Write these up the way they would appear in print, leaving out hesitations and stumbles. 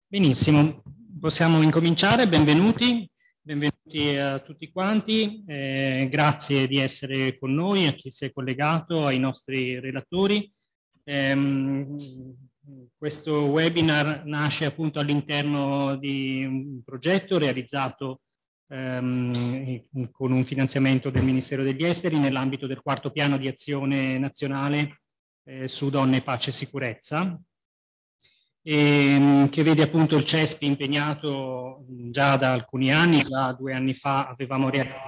Benissimo, possiamo incominciare. Benvenuti a tutti quanti. Grazie di essere con noi, a chi si è collegato, ai nostri relatori. Questo webinar nasce appunto all'interno di un progetto realizzato con un finanziamento del Ministero degli Esteri nell'ambito del quarto piano di azione nazionale su donne, pace e sicurezza, che vede appunto il CESPI impegnato già da alcuni anni. Già 2 anni fa avevamo realizzato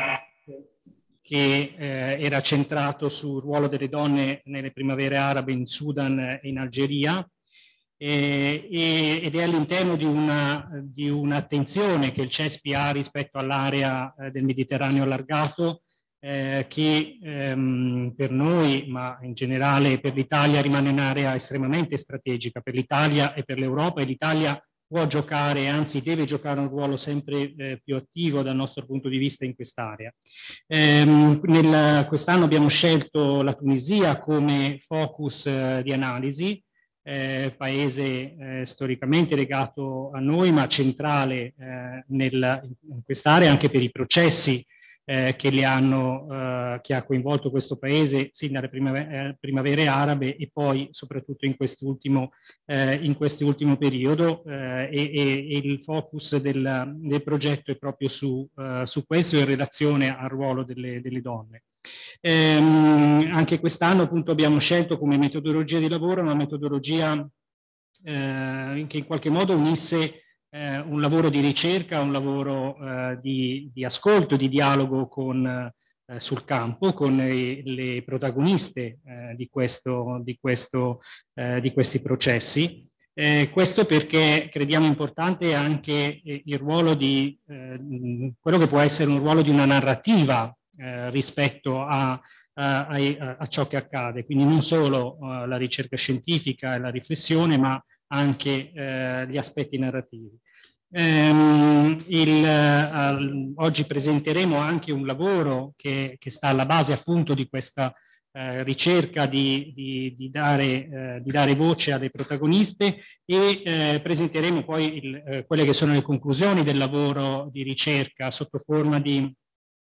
che era centrato sul ruolo delle donne nelle primavere arabe in Sudan e in Algeria, ed è all'interno di un'attenzione che il CESPI ha rispetto all'area del Mediterraneo allargato, che per noi, ma in generale per l'Italia, rimane un'area estremamente strategica per l'Italia e per l'Europa, e l'Italia può giocare, anzi deve giocare un ruolo sempre più attivo dal nostro punto di vista in quest'area. Quest'anno abbiamo scelto la Tunisia come focus di analisi, paese storicamente legato a noi, ma centrale in quest'area anche per i processi che ha coinvolto questo paese sin dalle primavere arabe e poi soprattutto in quest'ultimo periodo, e il focus del progetto è proprio su questo, in relazione al ruolo delle donne. Anche quest'anno appunto abbiamo scelto come metodologia di lavoro una metodologia che in qualche modo unisse un lavoro di ricerca, un lavoro di ascolto, di dialogo sul campo con le protagoniste di questi processi. Questo perché crediamo importante anche il ruolo di quello che può essere un ruolo di una narrativa rispetto a ciò che accade, quindi non solo la ricerca scientifica e la riflessione, ma anche gli aspetti narrativi. Oggi presenteremo anche un lavoro che sta alla base appunto di questa ricerca di dare voce alle protagoniste, e presenteremo poi quelle che sono le conclusioni del lavoro di ricerca sotto forma di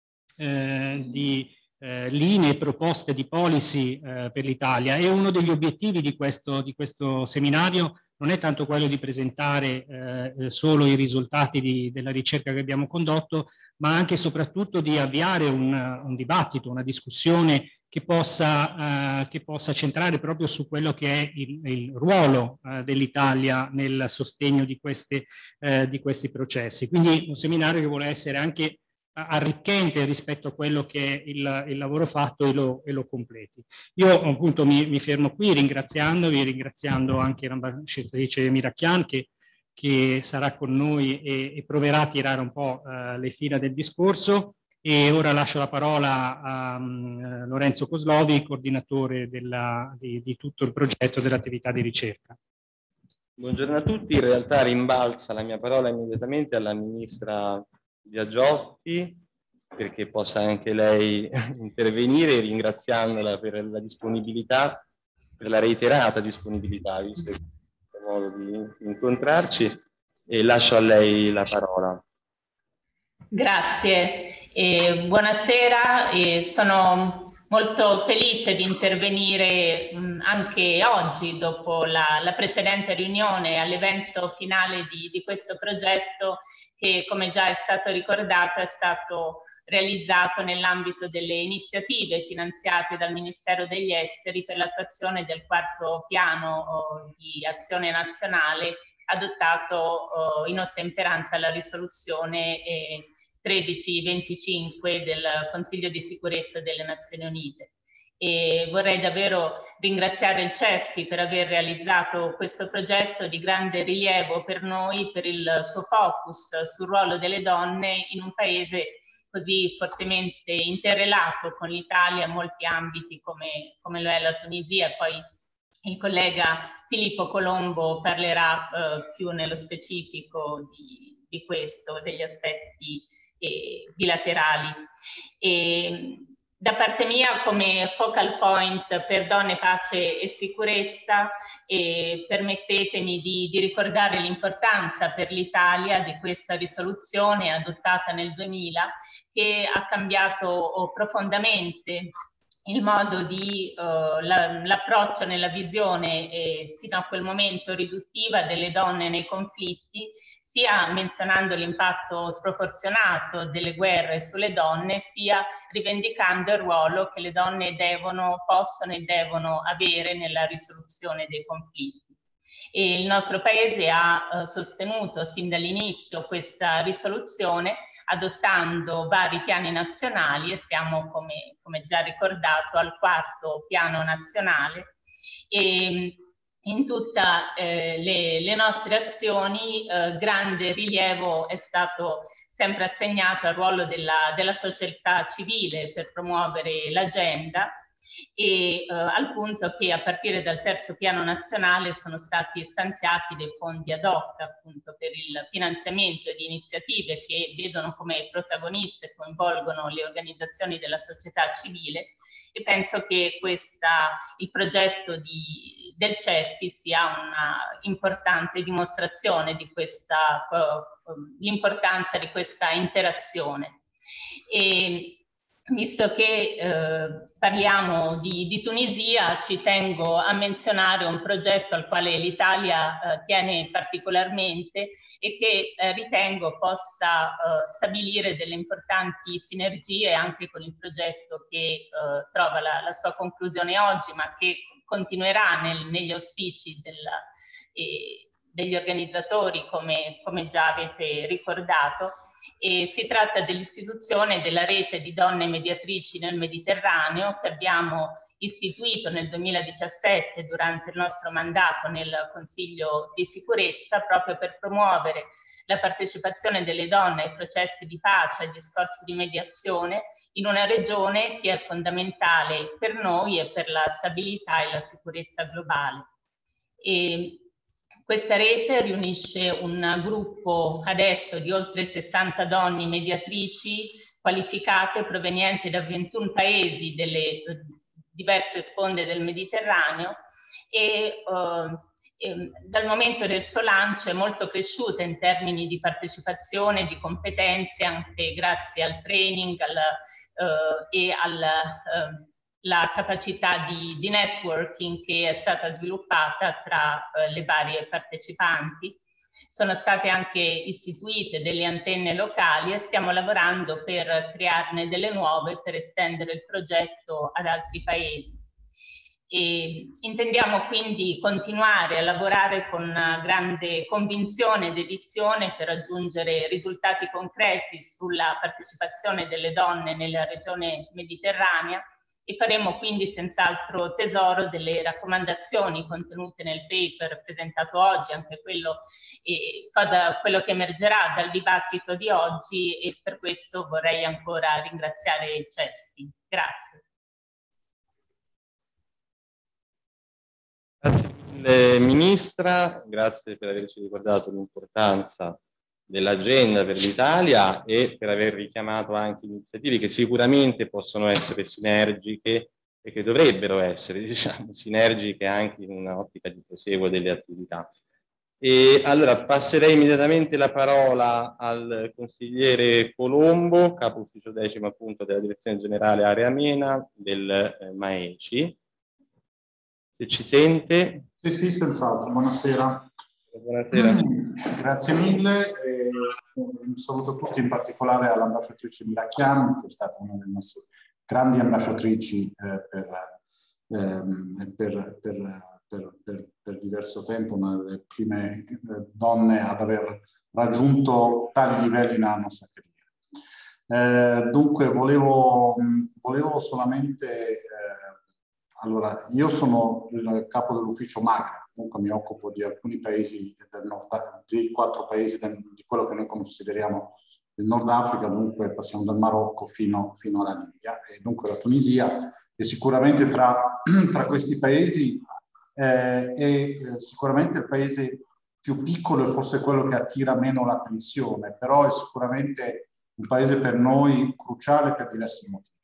linee, proposte di policy per l'Italia. E uno degli obiettivi di questo seminario non è tanto quello di presentare solo i risultati della ricerca che abbiamo condotto, ma anche e soprattutto di avviare un dibattito, una discussione che possa centrare proprio su quello che è il ruolo dell'Italia nel sostegno di questi processi. Quindi un seminario che vuole essere anche arricchente rispetto a quello che è il lavoro fatto, e lo completi. Io appunto mi fermo qui ringraziando anche l'ambasciatrice Mirakian che sarà con noi e proverà a tirare un po' le fila del discorso. E ora lascio la parola a Lorenzo Coslovi, coordinatore di tutto il progetto dell'attività di ricerca. Buongiorno a tutti. In realtà rimbalza la mia parola immediatamente alla ministra Biagiotti, perché possa anche lei intervenire, ringraziandola per la disponibilità, per la reiterata disponibilità, visto questo modo di incontrarci, e lascio a lei la parola. Grazie, buonasera. Sono molto felice di intervenire anche oggi, dopo la precedente riunione, all'evento finale di questo progetto che, come già è stato ricordato, è stato realizzato nell'ambito delle iniziative finanziate dal Ministero degli Esteri per l'attuazione del quarto piano di azione nazionale, adottato in ottemperanza alla risoluzione 1325 del Consiglio di sicurezza delle Nazioni Unite. E vorrei davvero ringraziare il CESPI per aver realizzato questo progetto di grande rilievo per noi, per il suo focus sul ruolo delle donne in un paese così fortemente interrelato con l'Italia in molti ambiti come lo è la Tunisia. Poi il collega Filippo Colombo parlerà più nello specifico di questo, degli aspetti bilaterali. Da parte mia, come focal point per donne, pace e sicurezza, permettetemi di ricordare l'importanza per l'Italia di questa risoluzione adottata nel 2000, che ha cambiato profondamente il modo di l'approccio nella visione sino a quel momento riduttiva delle donne nei conflitti, sia menzionando l'impatto sproporzionato delle guerre sulle donne, sia rivendicando il ruolo che le donne possono e devono avere nella risoluzione dei conflitti. E il nostro Paese ha sostenuto sin dall'inizio questa risoluzione, adottando vari piani nazionali, e siamo, come già ricordato, al 4º piano nazionale. E in tutte le nostre azioni grande rilievo è stato sempre assegnato al ruolo della società civile per promuovere l'agenda, e al punto che a partire dal 3º piano nazionale sono stati stanziati dei fondi ad hoc appunto per il finanziamento di iniziative che vedono come protagoniste e coinvolgono le organizzazioni della società civile, e penso che il progetto del CESPI sia una importante dimostrazione di l'importanza di questa interazione. E visto che parliamo di Tunisia, ci tengo a menzionare un progetto al quale l'Italia tiene particolarmente e che ritengo possa stabilire delle importanti sinergie anche con il progetto che trova la sua conclusione oggi, ma che continuerà negli auspici degli organizzatori, come già avete ricordato. E si tratta dell'istituzione della rete di donne mediatrici nel Mediterraneo, che abbiamo istituito nel 2017 durante il nostro mandato nel Consiglio di Sicurezza, proprio per promuovere la partecipazione delle donne ai processi di pace e ai discorsi di mediazione in una regione che è fondamentale per noi e per la stabilità e la sicurezza globale. E questa rete riunisce un gruppo adesso di oltre 60 donne mediatrici qualificate provenienti da 21 paesi delle diverse sponde del Mediterraneo, e dal momento del suo lancio è molto cresciuta in termini di partecipazione, di competenze, anche grazie al training e alla capacità di networking che è stata sviluppata tra le varie partecipanti. Sono state anche istituite delle antenne locali e stiamo lavorando per crearne delle nuove per estendere il progetto ad altri paesi. E intendiamo quindi continuare a lavorare con grande convinzione e dedizione per raggiungere risultati concreti sulla partecipazione delle donne nella regione mediterranea, e faremo quindi senz'altro tesoro delle raccomandazioni contenute nel paper presentato oggi, anche quello che emergerà dal dibattito di oggi, e per questo vorrei ancora ringraziare il CESPI. Grazie. Grazie mille Ministra, grazie per averci ricordato l'importanza dell'agenda per l'Italia e per aver richiamato anche iniziative che sicuramente possono essere sinergiche e che dovrebbero essere, diciamo, sinergiche anche in un'ottica di proseguo delle attività. E allora passerei immediatamente la parola al consigliere Colombo, capo ufficio 10° appunto della Direzione Generale Area MENA del MAECI. Se ci sente. Sì, senz'altro. Buonasera. Buonasera. Grazie mille. Un saluto a tutti, in particolare all'ambasciatrice Milacchiano, che è stata una delle nostre grandi ambasciatrici per diverso tempo, una delle prime donne ad aver raggiunto tali livelli nella nostra carriera. Dunque, volevo solamente... Allora, io sono il capo dell'ufficio Maghreb, comunque mi occupo di alcuni paesi del Nord, di 4 paesi di quello che noi consideriamo il Nord Africa, dunque passiamo dal Marocco fino alla Libia, e dunque la Tunisia, e sicuramente tra questi paesi è sicuramente il paese più piccolo e forse quello che attira meno l'attenzione, però è sicuramente un paese per noi cruciale per diversi motivi.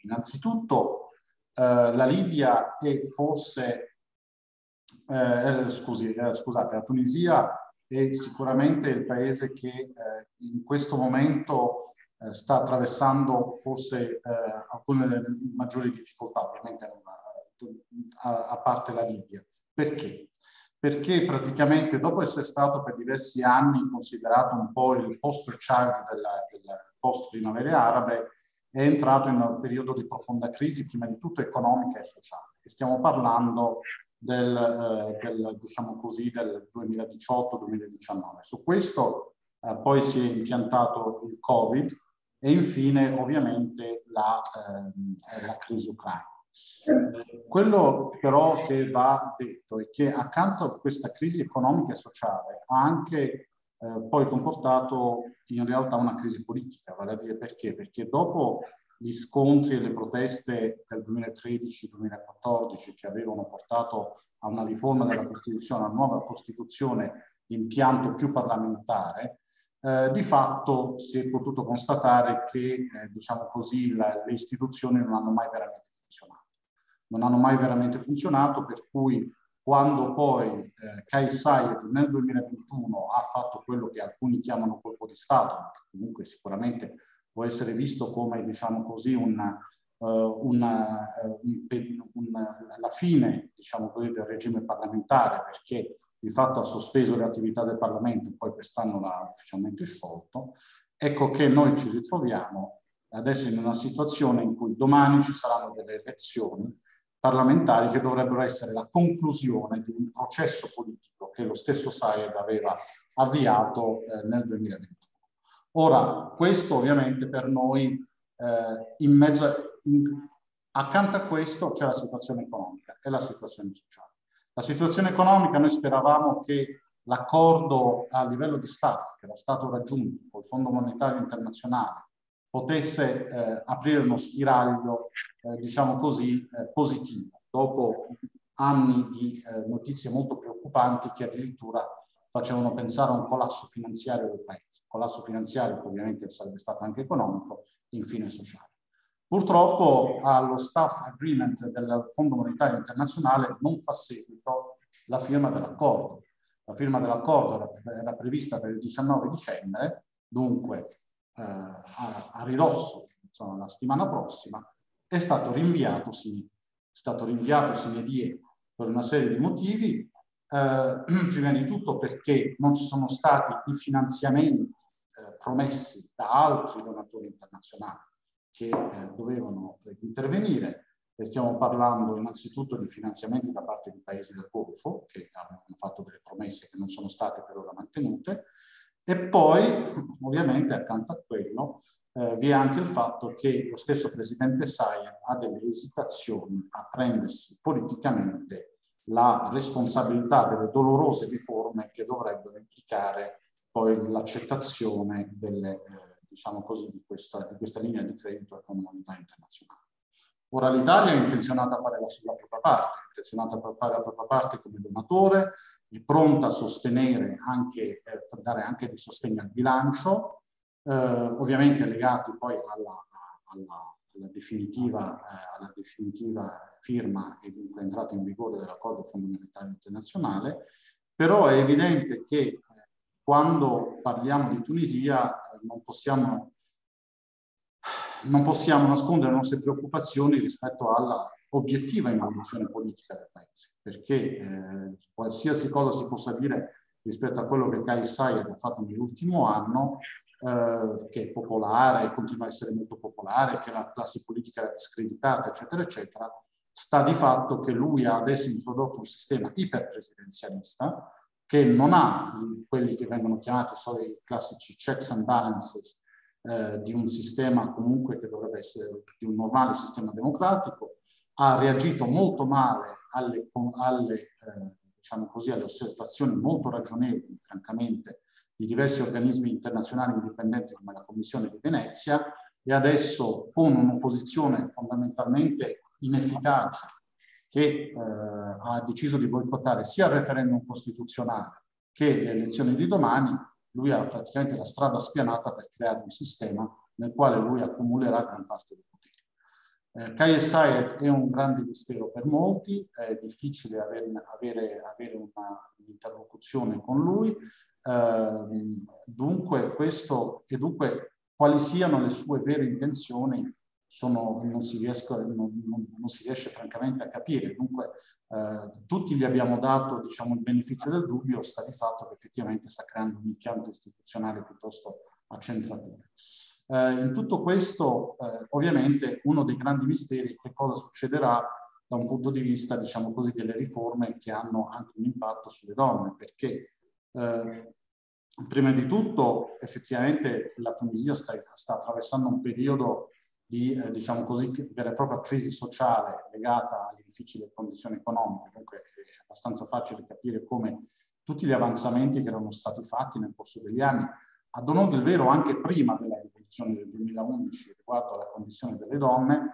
Innanzitutto la Libia è forse, scusate, la Tunisia è sicuramente il paese che in questo momento sta attraversando forse alcune delle maggiori difficoltà, ovviamente a parte la Libia. Perché? Perché praticamente dopo essere stato per diversi anni considerato un po' il poster child del post-primavere arabe, è entrato in un periodo di profonda crisi, prima di tutto economica e sociale. E stiamo parlando diciamo così, del 2018-2019. Su questo poi si è impiantato il Covid e infine ovviamente la crisi ucraina. Quello però che va detto è che accanto a questa crisi economica e sociale ha anche poi comportato in realtà una crisi politica, vale a dire perché? Perché dopo gli scontri e le proteste del 2013-2014 che avevano portato a una riforma della Costituzione, a una nuova Costituzione di impianto più parlamentare, di fatto si è potuto constatare che, diciamo così, le istituzioni non hanno mai veramente funzionato. Non hanno mai veramente funzionato, per cui quando poi Kais Saied nel 2021 ha fatto quello che alcuni chiamano colpo di Stato, ma che comunque sicuramente può essere visto come, diciamo così, la fine, diciamo così, del regime parlamentare, perché di fatto ha sospeso le attività del Parlamento e poi quest'anno l'ha ufficialmente sciolto. Ecco che noi ci ritroviamo adesso in una situazione in cui domani ci saranno delle elezioni parlamentari che dovrebbero essere la conclusione di un processo politico che lo stesso Saied aveva avviato nel 2021. Ora, questo ovviamente per noi, accanto a questo c'è la situazione economica e la situazione sociale. La situazione economica, noi speravamo che l'accordo a livello di staff che era stato raggiunto col Fondo Monetario Internazionale potesse aprire uno spiraglio, diciamo così, positivo, dopo anni di notizie molto preoccupanti che addirittura facevano pensare a un collasso finanziario del paese. Collasso finanziario che ovviamente sarebbe stato anche economico e infine sociale. Purtroppo allo staff agreement del Fondo Monetario Internazionale non fa seguito la firma dell'accordo. La firma dell'accordo era prevista per il 19 dicembre, dunque a ridosso, insomma, la settimana prossima, è stato rinviato sine die. È stato rinviato sine die per una serie di motivi, prima di tutto perché non ci sono stati i finanziamenti promessi da altri donatori internazionali che dovevano intervenire. E stiamo parlando innanzitutto di finanziamenti da parte di paesi del Golfo che avevano fatto delle promesse che non sono state per ora mantenute, e poi ovviamente accanto a quello vi è anche il fatto che lo stesso presidente Saied ha delle esitazioni a prendersi politicamente la responsabilità delle dolorose riforme che dovrebbero implicare poi l'accettazione delle, diciamo così, di questa linea di credito al Fondo Monetario Internazionale. Ora l'Italia è intenzionata a fare la propria parte, è intenzionata a fare la propria parte come donatore, è pronta a sostenere anche, dare anche di sostegno al bilancio, ovviamente legati poi alla definitiva firma e dunque entrata in vigore dell'accordo Fondo Monetario Internazionale. Però è evidente che quando parliamo di Tunisia non possiamo nascondere le nostre preoccupazioni rispetto alla obiettiva involuzione politica del paese, perché qualsiasi cosa si possa dire rispetto a quello che Kais Saied ha fatto nell'ultimo anno, che è popolare, continua a essere molto popolare, che la classe politica era discreditata, eccetera, eccetera, sta di fatto che lui ha adesso introdotto un sistema iperpresidenzialista che non ha quelli che vengono chiamati i classici checks and balances di un sistema comunque che dovrebbe essere di un normale sistema democratico, ha reagito molto male diciamo così, alle osservazioni molto ragionevoli, francamente, di diversi organismi internazionali indipendenti come la Commissione di Venezia, e adesso con un'opposizione fondamentalmente inefficace che ha deciso di boicottare sia il referendum costituzionale che le elezioni di domani, lui ha praticamente la strada spianata per creare un sistema nel quale lui accumulerà gran parte dei poteri. KSI è un grande mistero per molti, è difficile avere un'interlocuzione con lui, dunque quali siano le sue vere intenzioni non si riesce francamente a capire. Dunque tutti gli abbiamo dato, diciamo, il beneficio del dubbio, sta di fatto che effettivamente sta creando un impianto istituzionale piuttosto accentratore. In tutto questo, ovviamente, uno dei grandi misteri è che cosa succederà da un punto di vista, diciamo così, delle riforme che hanno anche un impatto sulle donne, perché prima di tutto, effettivamente, la Tunisia sta attraversando un periodo di, diciamo così, vera e propria crisi sociale legata alle difficili condizioni economiche. Dunque è abbastanza facile capire come tutti gli avanzamenti che erano stati fatti nel corso degli anni, ad onor del vero anche prima della rivoluzione del 2011 riguardo alla condizione delle donne,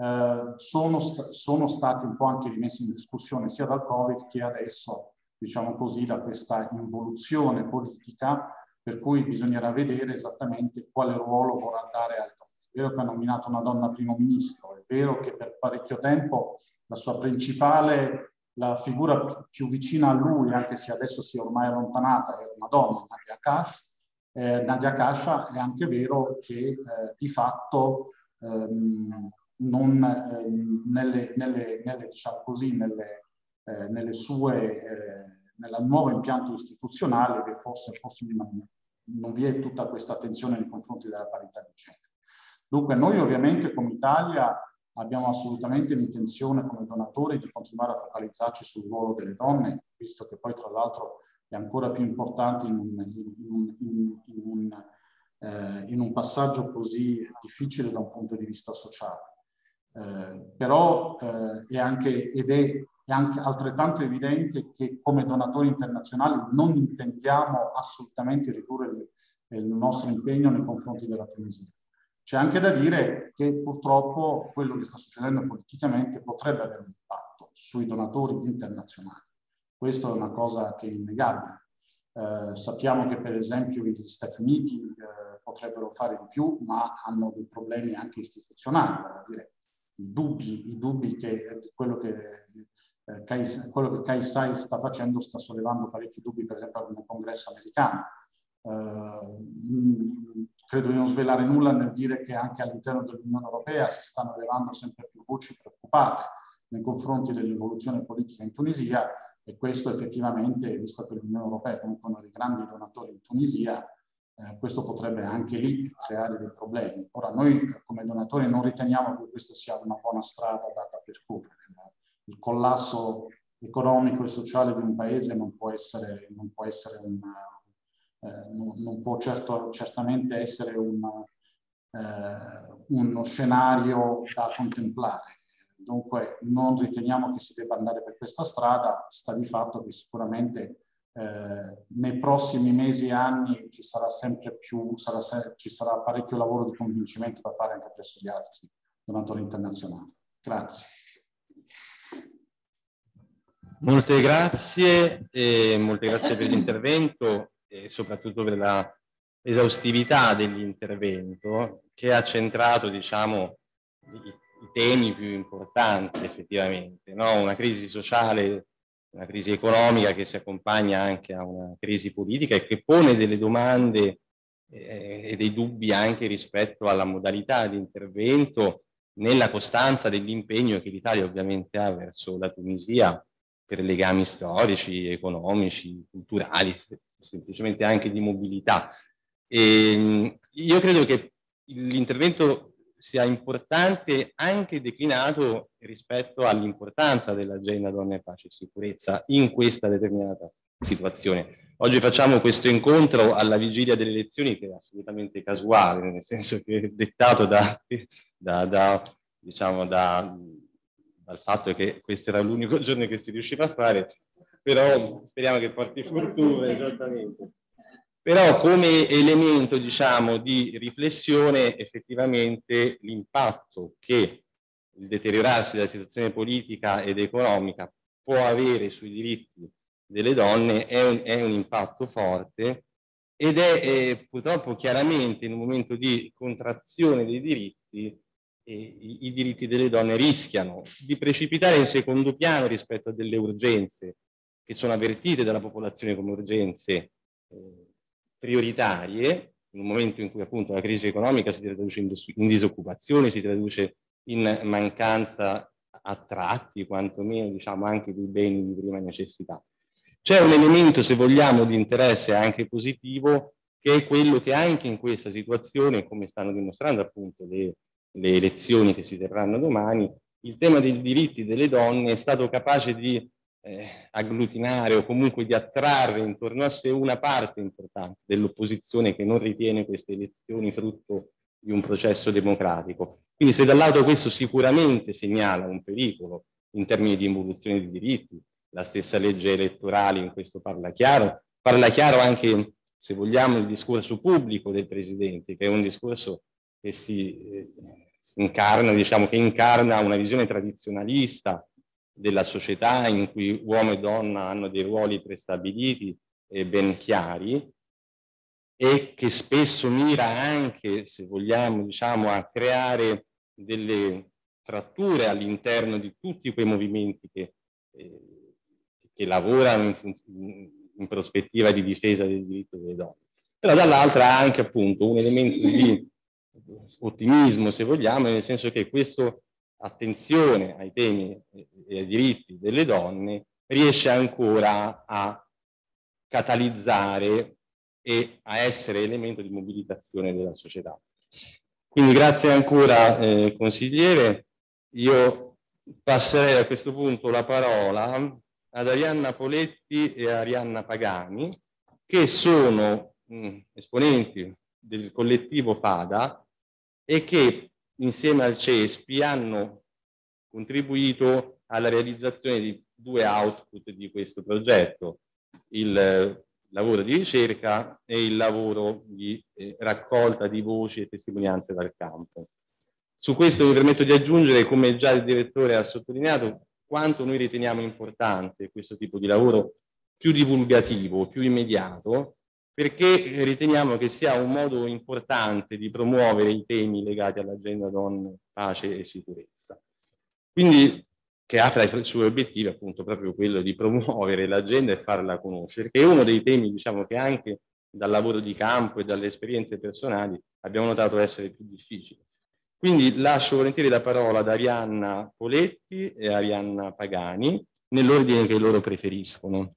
sono stati un po' anche rimessi in discussione sia dal Covid che adesso, diciamo così, da questa involuzione politica, per cui bisognerà vedere esattamente quale ruolo vorrà dare alle donne. È vero che ha nominato una donna primo ministro, è vero che per parecchio tempo la sua principale, la figura più vicina a lui, anche se adesso si è ormai allontanata, è una donna, Nadia Kash. Nadia Kasha, è anche vero che di fatto diciamo così, nel nuovo impianto istituzionale forse non vi è tutta questa attenzione nei confronti della parità di genere. Dunque noi ovviamente come Italia abbiamo assolutamente l'intenzione come donatori di continuare a focalizzarci sul ruolo delle donne, visto che poi tra l'altro è ancora più importante in un passaggio così difficile da un punto di vista sociale. Però è anche altrettanto evidente che come donatori internazionali non intendiamo assolutamente ridurre il nostro impegno nei confronti della Tunisia. C'è anche da dire che purtroppo quello che sta succedendo politicamente potrebbe avere un impatto sui donatori internazionali. Questo è una cosa che è innegabile. Sappiamo che per esempio gli Stati Uniti potrebbero fare di più, ma hanno dei problemi anche istituzionali, vale a dire i dubbi che quello che Kaisai sta facendo sta sollevando parecchi dubbi, per esempio nel congresso americano. Credo di non svelare nulla nel dire che anche all'interno dell'Unione Europea si stanno elevando sempre più voci preoccupate nei confronti dell'evoluzione politica in Tunisia, e questo effettivamente, visto che l'Unione Europea è comunque uno dei grandi donatori in Tunisia, questo potrebbe anche lì creare dei problemi. Ora, noi come donatori non riteniamo che questa sia una buona strada da percorrere. Il collasso economico e sociale di un paese non può certamente essere uno scenario da contemplare. Dunque non riteniamo che si debba andare per questa strada. Sta di fatto che sicuramente nei prossimi mesi e anni ci sarà parecchio lavoro di convincimento da fare anche presso gli altri donatori internazionali. Grazie. Molte grazie per l'intervento e soprattutto per la esaustività dell'intervento, che ha centrato, diciamo, i temi più importanti effettivamente, no? Una crisi sociale, una crisi economica che si accompagna anche a una crisi politica e che pone delle domande e dei dubbi anche rispetto alla modalità di intervento nella costanza dell'impegno che l'Italia ovviamente ha verso la Tunisia per legami storici, economici, culturali, semplicemente anche di mobilità. E io credo che l'intervento sia importante anche declinato rispetto all'importanza dell'agenda Donne, Pace e Sicurezza in questa determinata situazione. Oggi facciamo questo incontro alla vigilia delle elezioni, che è assolutamente casuale, nel senso che è dettato dal fatto che questo era l'unico giorno che si riusciva a fare, però speriamo che porti fortuna, esattamente. Però come elemento, diciamo, di riflessione, effettivamente l'impatto che il deteriorarsi della situazione politica ed economica può avere sui diritti delle donne è un impatto forte ed è purtroppo chiaramente in un momento di contrazione dei diritti i diritti delle donne rischiano di precipitare in secondo piano rispetto a delle urgenze che sono avvertite dalla popolazione come urgenze prioritarie, in un momento in cui appunto la crisi economica si traduce in disoccupazione, si traduce in mancanza a tratti, quantomeno diciamo anche dei beni di prima necessità. C'è un elemento, se vogliamo, di interesse anche positivo, che è quello che anche in questa situazione, come stanno dimostrando appunto le elezioni che si terranno domani, il tema dei diritti delle donne è stato capace di agglutinare o comunque di attrarre intorno a sé una parte importante dell'opposizione che non ritiene queste elezioni frutto di un processo democratico. Quindi se dal lato questo sicuramente segnala un pericolo in termini di involuzione di diritti, la stessa legge elettorale in questo parla chiaro anche, se vogliamo, il discorso pubblico del Presidente, che è un discorso che si incarna, diciamo, che incarna una visione tradizionalista della società in cui uomo e donna hanno dei ruoli prestabiliti e ben chiari, e che spesso mira anche, se vogliamo, diciamo, a creare delle fratture all'interno di tutti quei movimenti che lavorano in prospettiva di difesa del diritto delle donne. Però dall'altra ha anche appunto un elemento di ottimismo, se vogliamo, nel senso che questa attenzione ai temi e ai diritti delle donne riesce ancora a catalizzare e a essere elemento di mobilitazione della società. Quindi grazie ancora consigliere. Io passerei a questo punto la parola ad Arianna Poletti e Arianna Pagani, che sono esponenti del collettivo FADA e che insieme al CESPI hanno contribuito alla realizzazione di due output di questo progetto, il lavoro di ricerca e il lavoro di raccolta di voci e testimonianze dal campo. Su questo mi permetto di aggiungere, come già il direttore ha sottolineato, quanto noi riteniamo importante questo tipo di lavoro più divulgativo, più immediato, perché riteniamo che sia un modo importante di promuovere i temi legati all'agenda donne, pace e sicurezza. Quindi, che ha tra i suoi obiettivi appunto proprio quello di promuovere l'agenda e farla conoscere, che è uno dei temi, diciamo, che anche dal lavoro di campo e dalle esperienze personali abbiamo notato essere più difficili. Quindi lascio volentieri la parola ad Arianna Poletti e Arianna Pagani, nell'ordine che loro preferiscono.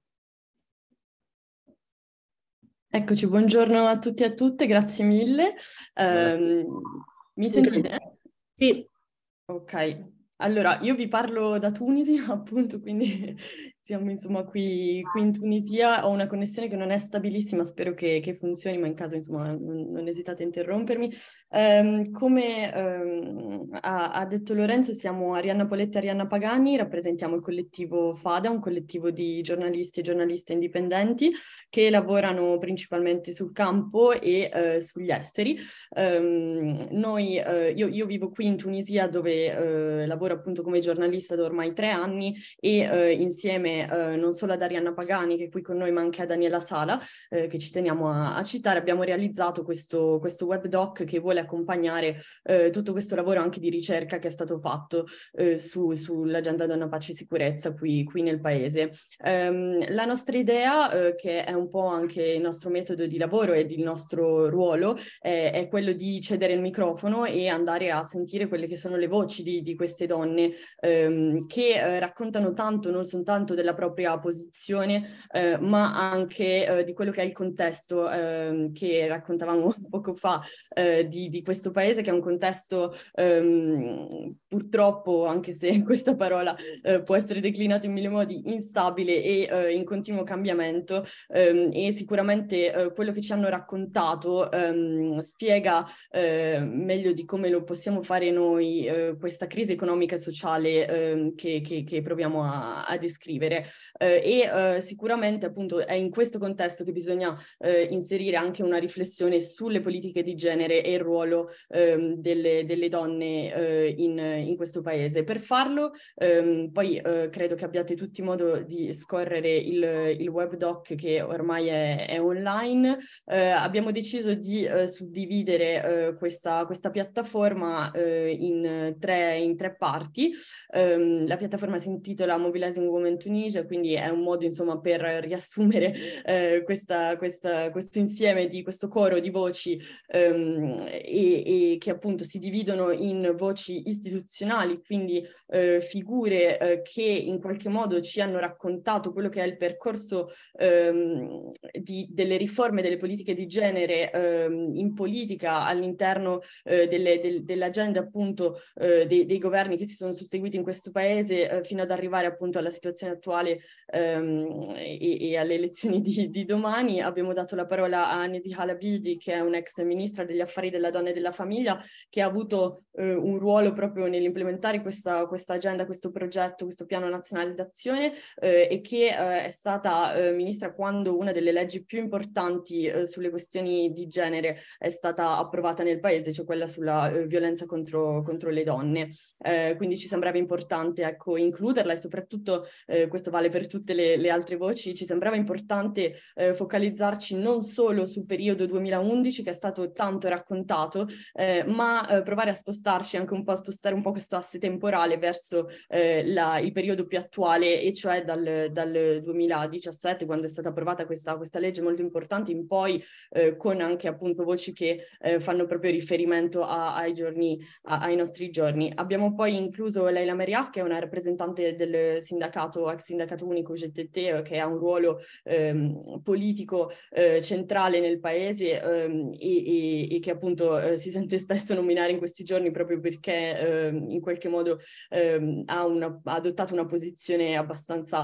Eccoci, buongiorno a tutti e a tutte, grazie mille. Mi sentite? Sì. Ok, allora io vi parlo da Tunisi, appunto, quindi siamo insomma qui in Tunisia. Ho una connessione che non è stabilissima, spero che funzioni, ma in caso insomma non esitate a interrompermi. Come ha detto Lorenzo, siamo Arianna Poletti e Arianna Pagani, rappresentiamo il collettivo FADA, un collettivo di giornalisti e giornaliste indipendenti che lavorano principalmente sul campo e sugli esteri. Io vivo qui in Tunisia, dove lavoro appunto come giornalista da ormai 3 anni e insieme non solo ad Arianna Pagani che è qui con noi, ma anche a Daniela Sala, che ci teniamo a citare, abbiamo realizzato questo web doc che vuole accompagnare tutto questo lavoro anche di ricerca che è stato fatto sull'agenda donna, pace e sicurezza qui nel paese. La nostra idea, che è un po' anche il nostro metodo di lavoro ed il nostro ruolo, è quello di cedere il microfono e andare a sentire quelle che sono le voci di queste donne che raccontano tanto, non soltanto della propria posizione, ma anche di quello che è il contesto che raccontavamo poco fa di questo paese, che è un contesto purtroppo, anche se questa parola può essere declinata in mille modi, instabile e in continuo cambiamento, e sicuramente quello che ci hanno raccontato spiega meglio di come lo possiamo fare noi questa crisi economica e sociale che proviamo a descrivere. genere sicuramente appunto è in questo contesto che bisogna inserire anche una riflessione sulle politiche di genere e il ruolo delle donne in questo paese. Per farlo poi credo che abbiate tutti modo di scorrere il web doc che ormai è online. Abbiamo deciso di suddividere questa piattaforma in tre parti. La piattaforma si intitola Mobilizing Women Tunisia, quindi è un modo insomma per riassumere questo insieme di questo coro di voci e che appunto si dividono in voci istituzionali, quindi figure che in qualche modo ci hanno raccontato quello che è il percorso delle riforme delle politiche di genere in politica all'interno dell'agenda appunto dei governi che si sono susseguiti in questo paese fino ad arrivare appunto alla situazione attuale e alle elezioni di domani. Abbiamo dato la parola a Neziha Labidi, che è un'ex ministra degli affari della donna e della famiglia, che ha avuto un ruolo proprio nell'implementare questa agenda, questo progetto, questo piano nazionale d'azione e che è stata ministra quando una delle leggi più importanti sulle questioni di genere è stata approvata nel paese, cioè quella sulla violenza contro le donne. Quindi ci sembrava importante, ecco, includerla e soprattutto, questo vale per tutte le altre voci, ci sembrava importante focalizzarci non solo sul periodo 2011 che è stato tanto raccontato, ma provare a spostarci anche un po', a spostare un po' questo asse temporale verso il periodo più attuale, e cioè dal 2017, quando è stata approvata questa legge molto importante in poi, con anche appunto voci che fanno proprio riferimento ai nostri giorni. Abbiamo poi incluso Leila Meriah, che è una rappresentante del sindacato, ex sindacato unico GTT, che ha un ruolo politico centrale nel paese e che appunto si sente spesso nominare in questi giorni proprio perché in qualche modo ha adottato una posizione abbastanza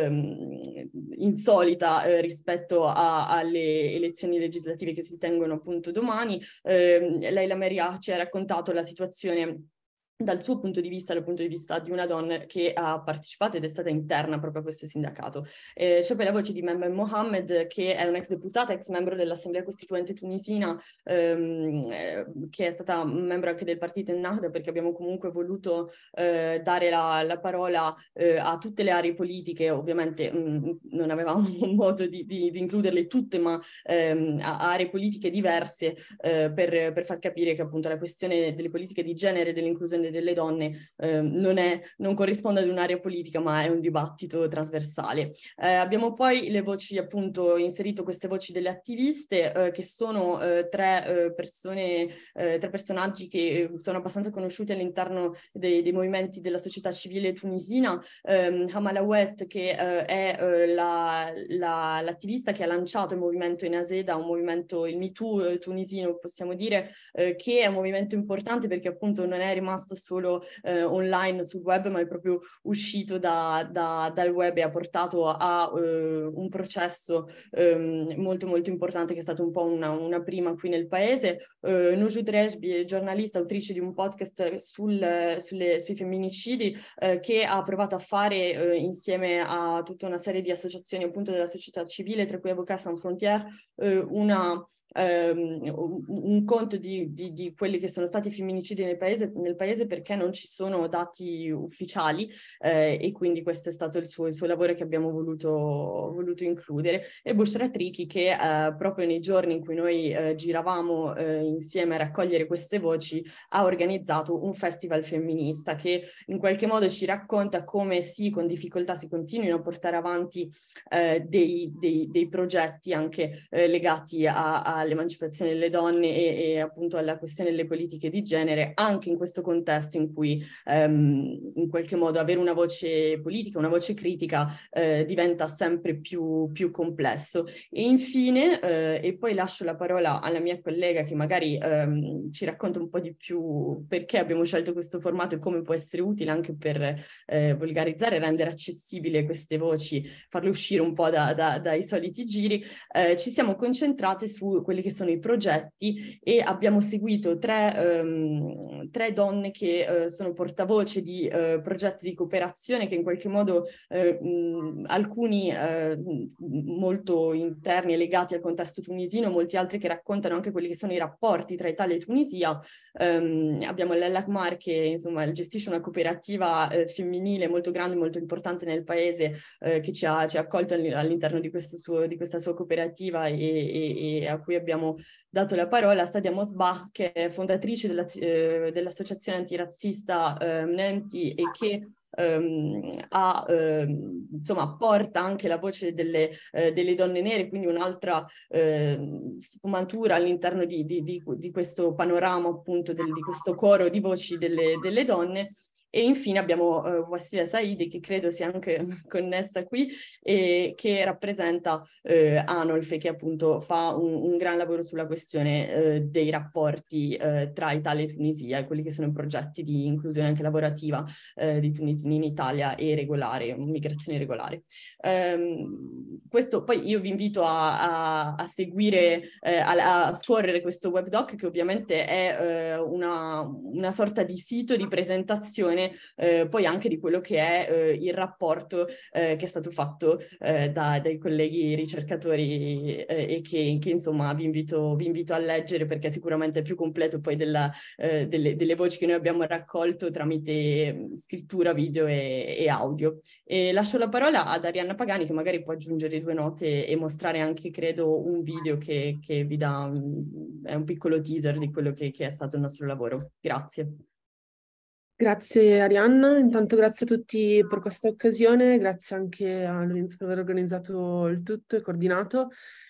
insolita rispetto alle elezioni legislative che si tengono appunto domani. Leila Meriah ci ha raccontato la situazione dal suo punto di vista, dal punto di vista di una donna che ha partecipato ed è stata interna proprio a questo sindacato. C'è poi la voce di Mehmet Mohammed, che è un'ex deputata, ex membro dell'Assemblea Costituente tunisina, che è stata membro anche del partito Ennahda, perché abbiamo comunque voluto dare la parola a tutte le aree politiche. Ovviamente non avevamo un modo di includerle tutte, ma a aree politiche diverse per far capire che appunto la questione delle politiche di genere e dell'inclusione delle donne non corrisponde ad un'area politica, ma è un dibattito trasversale. Abbiamo poi le voci, appunto, inserito queste voci delle attiviste, che sono tre personaggi che sono abbastanza conosciuti all'interno dei movimenti della società civile tunisina. Hamala Oued, che è l'attivista che ha lanciato il movimento Enaseda, un movimento, il MeToo tunisino, possiamo dire, che è un movimento importante perché appunto non è rimasto solo online sul web, ma è proprio uscito dal web e ha portato a un processo molto molto importante, che è stato un po' una prima qui nel paese. Nujud Reshbi, giornalista, autrice di un podcast sui femminicidi, che ha provato a fare insieme a tutta una serie di associazioni appunto della società civile, tra cui Avocats Sans Frontières, un conto di quelli che sono stati femminicidi nel paese perché non ci sono dati ufficiali, e quindi questo è stato il suo lavoro che abbiamo voluto includere. E Bushra Triki, che proprio nei giorni in cui noi giravamo insieme a raccogliere queste voci, ha organizzato un festival femminista che in qualche modo ci racconta come sì, con difficoltà si continuino a portare avanti dei progetti anche legati all'emancipazione delle donne e appunto alla questione delle politiche di genere, anche in questo contesto in cui in qualche modo avere una voce politica, una voce critica diventa sempre più complesso. E infine, e poi lascio la parola alla mia collega che magari ci racconta un po' di più perché abbiamo scelto questo formato e come può essere utile anche per volgarizzare e rendere accessibile queste voci, farle uscire un po' dai soliti giri. Ci siamo concentrate su quelli che sono i progetti e abbiamo seguito tre donne che sono portavoce di progetti di cooperazione che in qualche modo alcuni molto interni e legati al contesto tunisino, molti altri che raccontano anche quelli che sono i rapporti tra Italia e Tunisia. Abbiamo l'El-Akmar che insomma gestisce una cooperativa femminile molto grande, molto importante nel paese, che ci ha accolto all'interno di questa sua cooperativa e a cui abbiamo dato la parola. Sadia Mosbah, che è fondatrice dell'associazione antirazzista Mnenti e che insomma porta anche la voce delle donne nere, quindi un'altra sfumatura all'interno di questo panorama, appunto di questo coro di voci delle donne. E infine abbiamo Wassila Saidi, che credo sia anche connessa qui, e che rappresenta Anolf, che appunto fa un gran lavoro sulla questione dei rapporti tra Italia e Tunisia e quelli che sono i progetti di inclusione anche lavorativa di tunisini in Italia e regolare, migrazione regolare. Questo poi io vi invito a seguire, a scorrere questo webdoc, che ovviamente è una sorta di sito di presentazione poi anche di quello che è il rapporto che è stato fatto dai colleghi ricercatori e che insomma vi invito a leggere, perché sicuramente è più completo poi delle voci che noi abbiamo raccolto tramite scrittura, video e audio. E lascio la parola ad Arianna Pagani, che magari può aggiungere 2 note e mostrare anche, credo, un video che vi dà è un piccolo teaser di quello che è stato il nostro lavoro. Grazie. Grazie Arianna, intanto grazie a tutti per questa occasione, grazie anche a Lorenzo per aver organizzato il tutto e coordinato.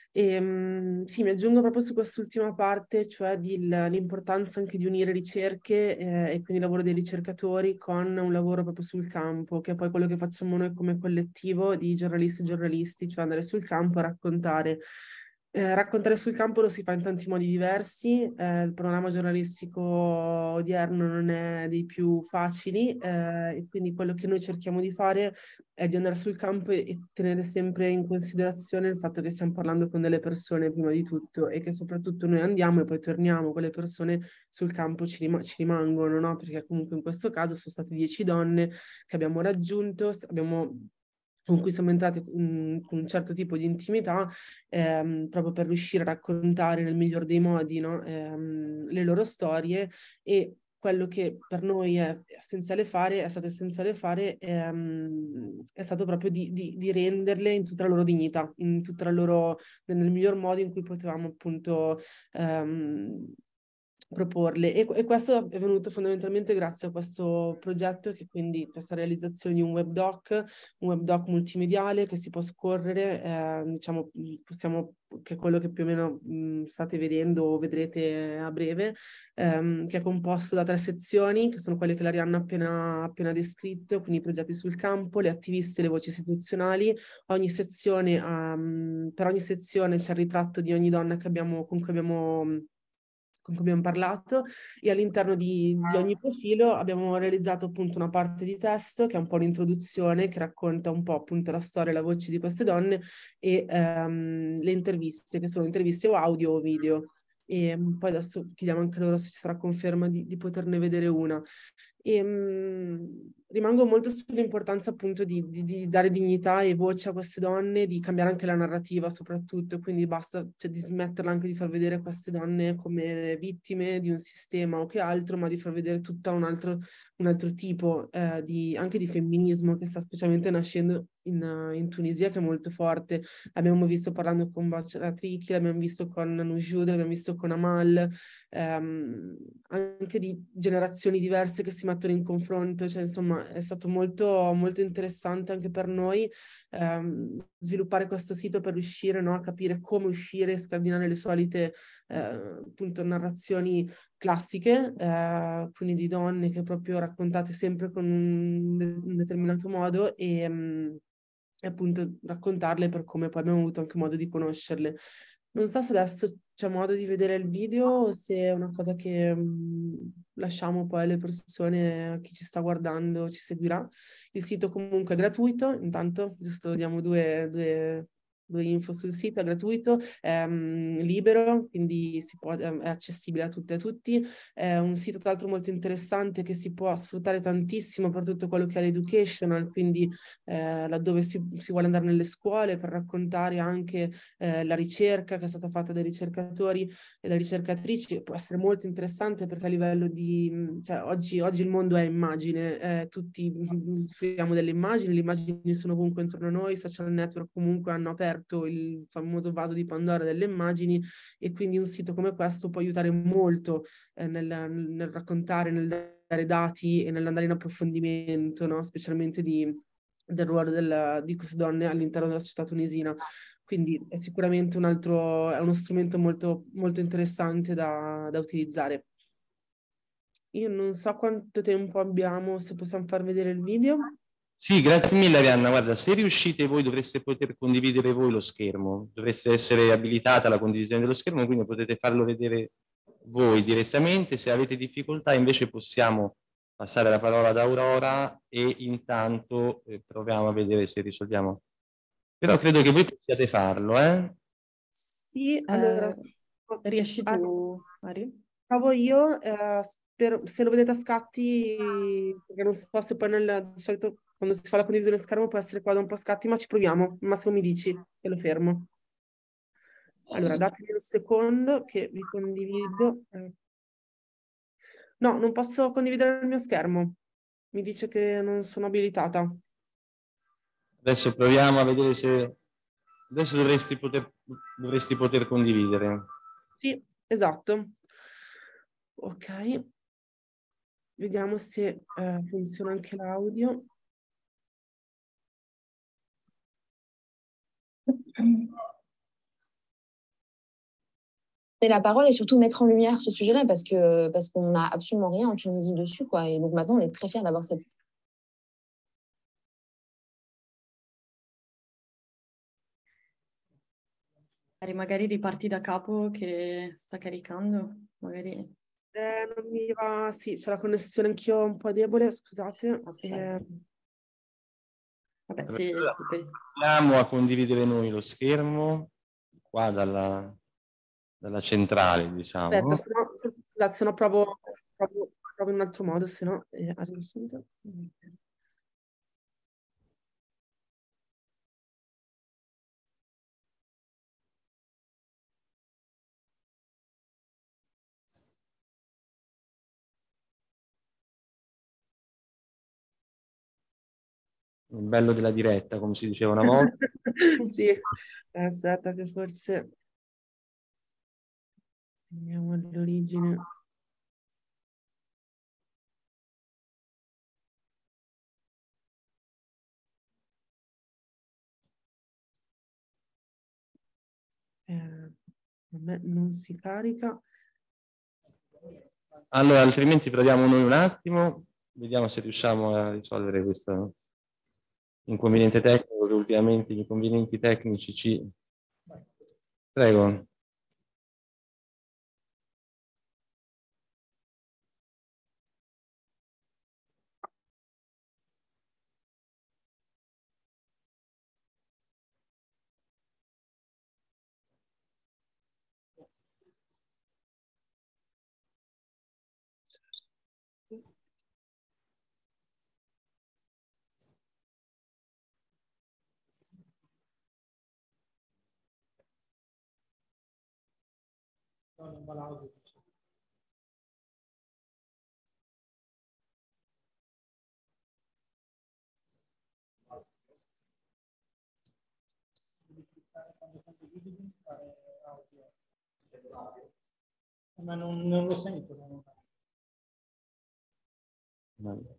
E sì, mi aggiungo proprio su quest'ultima parte, cioè l'importanza anche di unire ricerche e quindi il lavoro dei ricercatori con un lavoro proprio sul campo, che è poi quello che facciamo noi come collettivo di giornalisti e giornalisti, cioè andare sul campo a raccontare. Raccontare sul campo lo si fa in tanti modi diversi, il panorama giornalistico odierno non è dei più facili e quindi quello che noi cerchiamo di fare è di andare sul campo e tenere sempre in considerazione il fatto che stiamo parlando con delle persone prima di tutto e che soprattutto noi andiamo e poi torniamo, quelle persone sul campo ci rimangono, no? Perché comunque in questo caso sono state 10 donne che abbiamo raggiunto, con cui siamo entrati con un certo tipo di intimità, proprio per riuscire a raccontare nel miglior dei modi, no? Le loro storie, e quello che per noi è stato essenziale fare, è stato proprio di renderle in tutta la loro dignità, nel miglior modo in cui potevamo appunto proporle, e questo è venuto fondamentalmente grazie a questo progetto, che quindi questa realizzazione di un webdoc multimediale che si può scorrere, diciamo, che è quello che più o meno state vedendo o vedrete a breve, che è composto da 3 sezioni, che sono quelle che l'Arianna ha appena descritto, quindi i progetti sul campo, le attiviste, le voci istituzionali. Per ogni sezione c'è il ritratto di ogni donna con cui abbiamo parlato, e all'interno di ogni profilo abbiamo realizzato appunto una parte di testo che è un po' l'introduzione, che racconta un po' appunto la storia e la voce di queste donne, e le interviste, che sono interviste o audio o video. E poi adesso chiediamo anche loro se ci sarà conferma di poterne vedere una. Rimango molto sull'importanza appunto di dare dignità e voce a queste donne, di cambiare anche la narrativa soprattutto, quindi basta, cioè, di smetterla anche di far vedere queste donne come vittime di un sistema o che altro, ma di far vedere tutta un altro tipo anche di femminismo che sta specialmente nascendo in Tunisia, che è molto forte. Abbiamo visto parlando con Bachara Triki, l'abbiamo visto con Nujud, l'abbiamo visto con Amal, anche di generazioni diverse che si mettono in confronto, cioè insomma è stato molto, molto interessante anche per noi sviluppare questo sito per riuscire, no, a capire come uscire e scardinare le solite appunto narrazioni classiche, quindi di donne che proprio raccontate sempre con un determinato modo, e appunto raccontarle per come poi abbiamo avuto anche modo di conoscerle. Non so se adesso c'è modo di vedere il video o se è una cosa che lasciamo poi alle persone, a chi ci sta guardando, ci seguirà. Il sito comunque è gratuito, intanto giusto diamo due due info sul sito, è gratuito, è libero, quindi è accessibile a tutte e a tutti. È un sito tra l'altro molto interessante che si può sfruttare tantissimo per tutto quello che è l'educational, quindi laddove si vuole andare nelle scuole per raccontare anche la ricerca che è stata fatta dai ricercatori e dalle ricercatrici. Può essere molto interessante perché a livello di, cioè oggi il mondo è immagine, tutti fruiamo delle immagini, le immagini sono ovunque intorno a noi, i social network comunque hanno aperto il famoso vaso di Pandora delle immagini, e quindi un sito come questo può aiutare molto nel raccontare, nel dare dati e nell'andare in approfondimento, no? Specialmente del ruolo di queste donne all'interno della società tunisina. Quindi è sicuramente è uno strumento molto, molto interessante da utilizzare. Io non so quanto tempo abbiamo, se possiamo far vedere il video. Sì, grazie mille Arianna. Guarda, se riuscite voi dovreste poter condividere voi lo schermo, dovreste essere abilitata alla condivisione dello schermo, quindi potete farlo vedere voi direttamente. Se avete difficoltà invece possiamo passare la parola ad Aurora e intanto proviamo a vedere se risolviamo. Però credo che voi possiate farlo, eh? Sì, allora... riesci tu, Mari? Provo io, se lo vedete a scatti, perché non so se poi di solito quando si fa la condivisione schermo può essere qua da un po' a scatti, ma ci proviamo. Al massimo mi dici e lo fermo. Allora, datemi un secondo che vi condivido. No, non posso condividere il mio schermo. Mi dice che non sono abilitata. Adesso proviamo a vedere se... Adesso dovresti poter condividere. Sì, esatto. Ok. Vediamo se funziona anche l'audio. Et la parole et surtout mettre en lumière ce sujet-là parce qu'on n'a absolument rien en Tunisie dessus, quoi. Et donc maintenant, on est très fiers d'avoir cette... Magari riparti da capo che sta caricando, magari... Non mi va, sì, c'è la connessione anch'io un po' debole, scusate. Vabbè, Proviamo a condividere noi lo schermo qua dalla centrale, diciamo. Aspetta, se no provo in un altro modo, se no arrivo subito. Il bello della diretta, come si diceva una volta. Sì, aspetta che forse andiamo all'origine. A me non si carica. Allora, altrimenti proviamo noi un attimo, vediamo se riusciamo a risolvere questo inconveniente tecnico, che ultimamente gli inconvenienti tecnici ci... Prego. Ma non lo sento. No.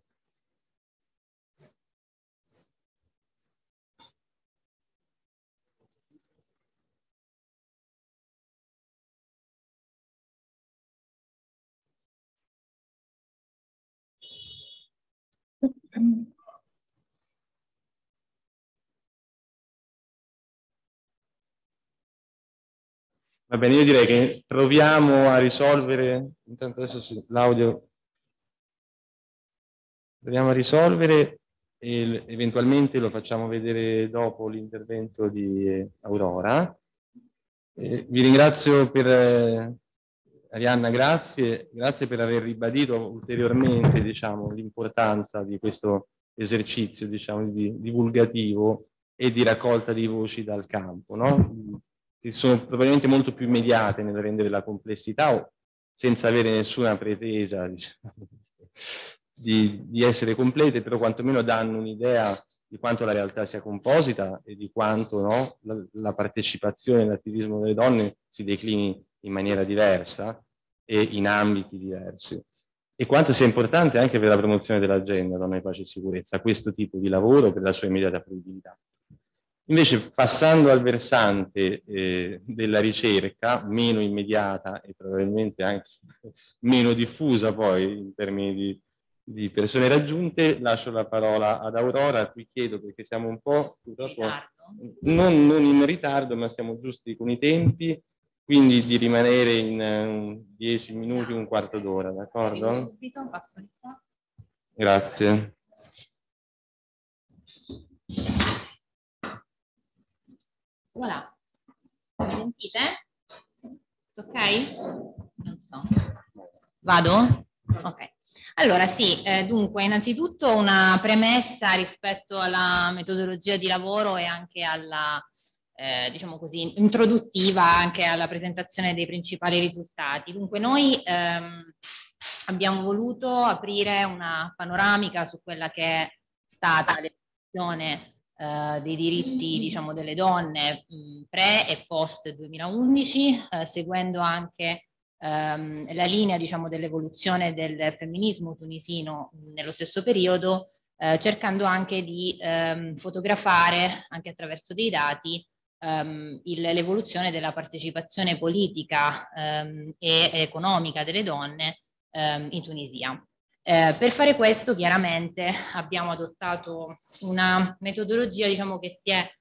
Va bene, io direi che proviamo a risolvere, intanto adesso l'audio, proviamo a risolvere e eventualmente lo facciamo vedere dopo l'intervento di Aurora. Vi ringrazio per Arianna, grazie per aver ribadito ulteriormente, diciamo, l'importanza di questo esercizio, diciamo, divulgativo e di raccolta di voci dal campo, no? Che sono probabilmente molto più immediate nel rendere la complessità, o senza avere nessuna pretesa, diciamo, di essere complete, però quantomeno danno un'idea di quanto la realtà sia composita e di quanto, no, la partecipazione e l'attivismo delle donne si declini in maniera diversa e in ambiti diversi, e quanto sia importante anche per la promozione dell'agenda donna, pace e sicurezza questo tipo di lavoro per la sua immediata fruibilità. Invece, passando al versante della ricerca, meno immediata e probabilmente anche meno diffusa poi in termini di persone raggiunte, lascio la parola ad Aurora, a cui chiedo, perché siamo un po' purtroppo non in ritardo, ma siamo giusti con i tempi, quindi di rimanere in 10 minuti, un quarto d'ora, d'accordo? Subito, passo di qua. Grazie. Voilà. Mi sentite? Ok? Non so. Vado? Ok. Allora sì, dunque innanzitutto una premessa rispetto alla metodologia di lavoro e anche alla, diciamo così, introduttiva anche alla presentazione dei principali risultati. Dunque noi abbiamo voluto aprire una panoramica su quella che è stata l'evoluzione dei diritti, diciamo, delle donne pre e post 2011, seguendo anche la linea, diciamo, dell'evoluzione del femminismo tunisino nello stesso periodo, cercando anche di fotografare, anche attraverso dei dati, l'evoluzione della partecipazione politica e economica delle donne in Tunisia. Per fare questo chiaramente abbiamo adottato una metodologia, diciamo, che si è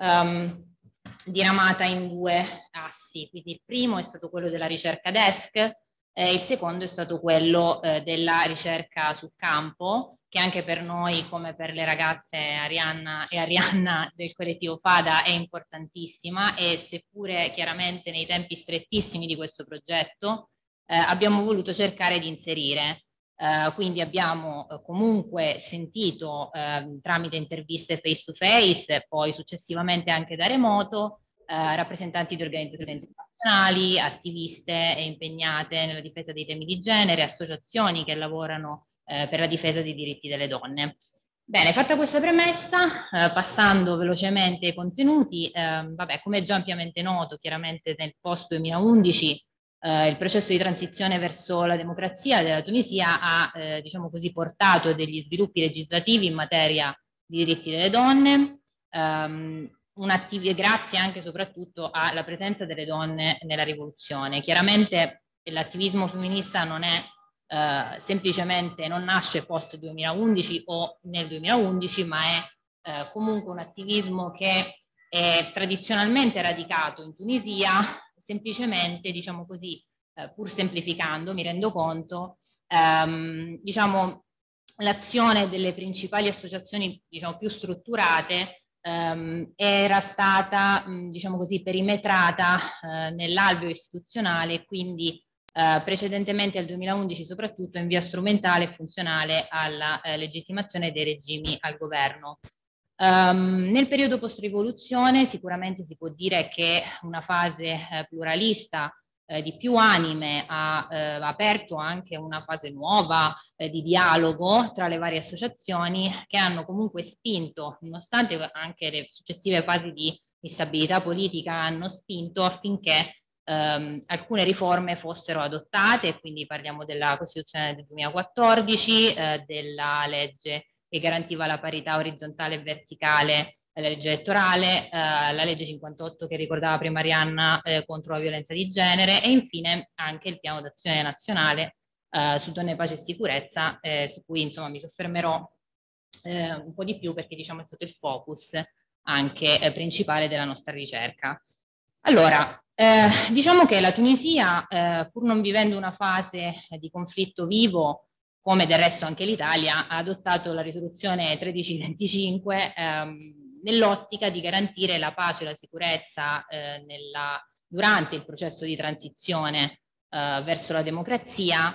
diramata in due assi. Quindi il primo è stato quello della ricerca desk, il secondo è stato quello della ricerca sul campo, che anche per noi, come per le ragazze Arianna e Arianna del collettivo FADA, è importantissima, e seppure chiaramente nei tempi strettissimi di questo progetto abbiamo voluto cercare di inserire. Quindi abbiamo comunque sentito tramite interviste face to face, poi successivamente anche da remoto, rappresentanti di organizzazioni internazionali, attiviste e impegnate nella difesa dei temi di genere, associazioni che lavorano per la difesa dei diritti delle donne. Bene, fatta questa premessa, passando velocemente ai contenuti, vabbè, come è già ampiamente noto, chiaramente nel post 2011 il processo di transizione verso la democrazia della Tunisia ha, diciamo così, portato degli sviluppi legislativi in materia di diritti delle donne, grazie anche e soprattutto alla presenza delle donne nella rivoluzione. Chiaramente l'attivismo femminista non è semplicemente, non nasce post 2011 o nel 2011, ma è comunque un attivismo che è tradizionalmente radicato in Tunisia, semplicemente, diciamo così, pur semplificando, mi rendo conto, diciamo, l'azione delle principali associazioni, diciamo, più strutturate era stata, diciamo così, perimetrata nell'alveo istituzionale, quindi precedentemente al 2011 soprattutto in via strumentale e funzionale alla legittimazione dei regimi al governo. Nel periodo post-rivoluzione sicuramente si può dire che una fase pluralista di più anime ha aperto anche una fase nuova di dialogo tra le varie associazioni, che hanno comunque spinto, nonostante anche le successive fasi di instabilità politica, hanno spinto affinché alcune riforme fossero adottate, quindi parliamo della Costituzione del 2014, della legge che garantiva la parità orizzontale e verticale, la legge elettorale, la legge 58 che ricordava prima Arianna contro la violenza di genere, e infine anche il piano d'azione nazionale su donne, pace e sicurezza, su cui insomma mi soffermerò un po' di più, perché diciamo è stato il focus anche principale della nostra ricerca. Allora, diciamo che la Tunisia, pur non vivendo una fase di conflitto vivo, come del resto anche l'Italia, ha adottato la risoluzione 1325 nell'ottica di garantire la pace e la sicurezza durante il processo di transizione verso la democrazia,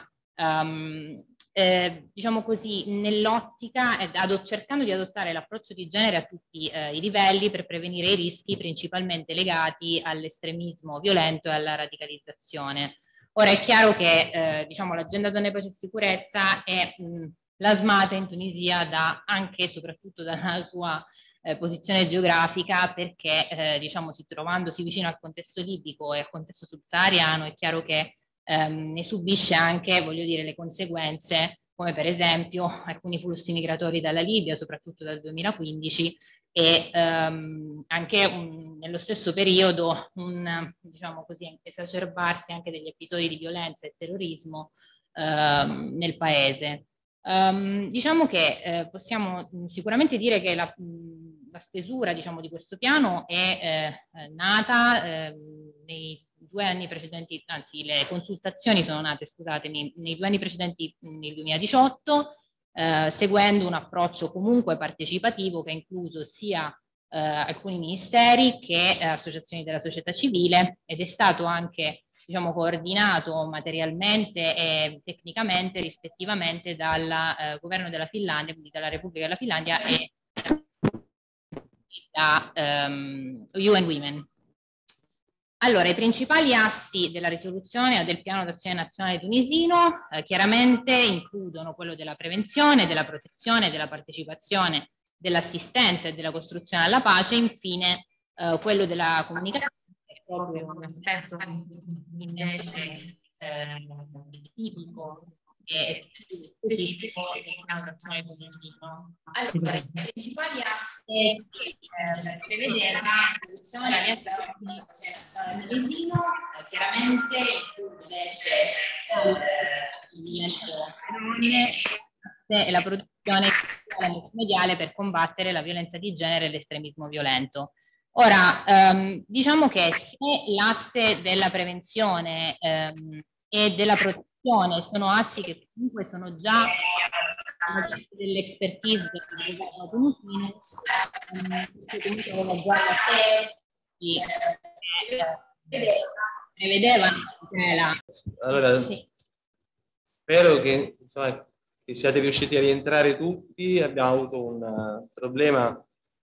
diciamo così, nell'ottica, cercando di adottare l'approccio di genere a tutti i livelli per prevenire i rischi principalmente legati all'estremismo violento e alla radicalizzazione. Ora è chiaro che diciamo, l'agenda donne, pace e sicurezza è plasmata in Tunisia anche e soprattutto dalla sua posizione geografica, perché diciamo, trovandosi vicino al contesto libico e al contesto subsahariano, è chiaro che ne subisce anche, voglio dire, le conseguenze, come per esempio alcuni flussi migratori dalla Libia, soprattutto dal 2015, e anche nello stesso periodo diciamo così, esacerbarsi anche degli episodi di violenza e terrorismo nel paese. Diciamo che possiamo sicuramente dire che la stesura, diciamo, di questo piano è nata nei 2 anni precedenti, anzi le consultazioni sono nate, scusatemi, nei 2 anni precedenti, nel 2018, seguendo un approccio comunque partecipativo che ha incluso sia alcuni ministeri che associazioni della società civile, ed è stato anche, diciamo, coordinato materialmente e tecnicamente rispettivamente dal governo della Finlandia, quindi dalla Repubblica della Finlandia, e da UN Women. Allora, i principali assi della risoluzione e del piano d'azione nazionale tunisino chiaramente includono quello della prevenzione, della protezione, della partecipazione, dell'assistenza e della costruzione alla pace, e infine quello della comunicazione, che è proprio un aspetto invece tipico e specifico del piano d'azione tunisino. Allora, i principali assi che prevedeva la risoluzione nazionale tunisino chiaramente e la produzione multimediale per combattere la violenza di genere e l'estremismo violento. Ora, diciamo che se l'asse della prevenzione e della protezione sono assi che comunque sono già dell'expertise del governo tunisino, comunque aveva già prevedeva allora, sì. Spero che, insomma, che siate riusciti a rientrare tutti. Abbiamo avuto un problema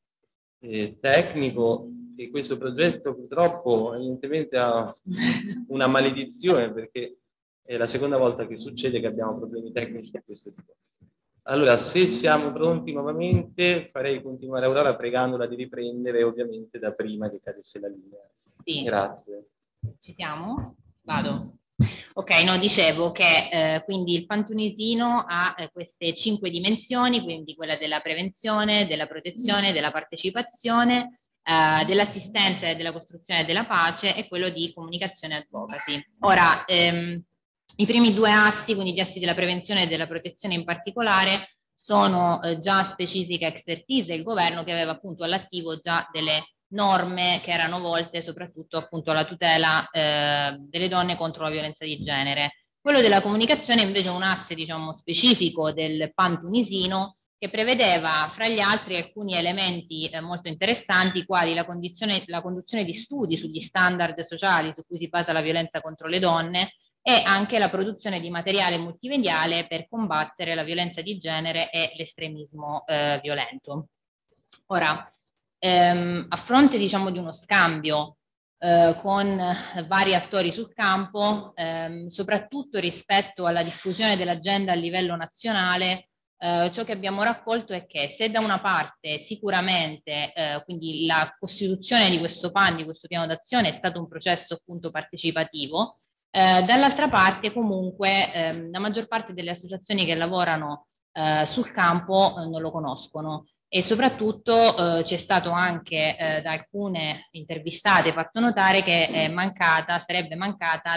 tecnico, e questo progetto purtroppo evidentemente ha una maledizione, perché è la seconda volta che succede che abbiamo problemi tecnici di questo tipo. Allora, se siamo pronti nuovamente, farei continuare Aurora pregandola di riprendere ovviamente da prima che cadesse la linea. Sì. Grazie. Ci siamo? Vado. Ok, no, dicevo che quindi il PAN tunisino ha queste 5 dimensioni, quindi quella della prevenzione, della protezione, della partecipazione, dell'assistenza e della costruzione della pace, e quello di comunicazione e advocacy. Ora, i primi 2 assi, quindi gli assi della prevenzione e della protezione in particolare, sono già specifica expertise del governo, che aveva appunto all'attivo già delle norme che erano volte soprattutto appunto alla tutela delle donne contro la violenza di genere. Quello della comunicazione invece è un asse, diciamo, specifico del PAN tunisino, che prevedeva fra gli altri alcuni elementi molto interessanti, quali la conduzione di studi sugli standard sociali su cui si basa la violenza contro le donne, e anche la produzione di materiale multimediale per combattere la violenza di genere e l'estremismo violento. Ora, a fronte, diciamo, di uno scambio con vari attori sul campo, soprattutto rispetto alla diffusione dell'agenda a livello nazionale, ciò che abbiamo raccolto è che, se da una parte sicuramente quindi la costituzione di questo PAN, di questo piano d'azione, è stato un processo appunto partecipativo, dall'altra parte comunque la maggior parte delle associazioni che lavorano sul campo non lo conoscono, e soprattutto c'è stato anche da alcune intervistate fatto notare che sarebbe mancata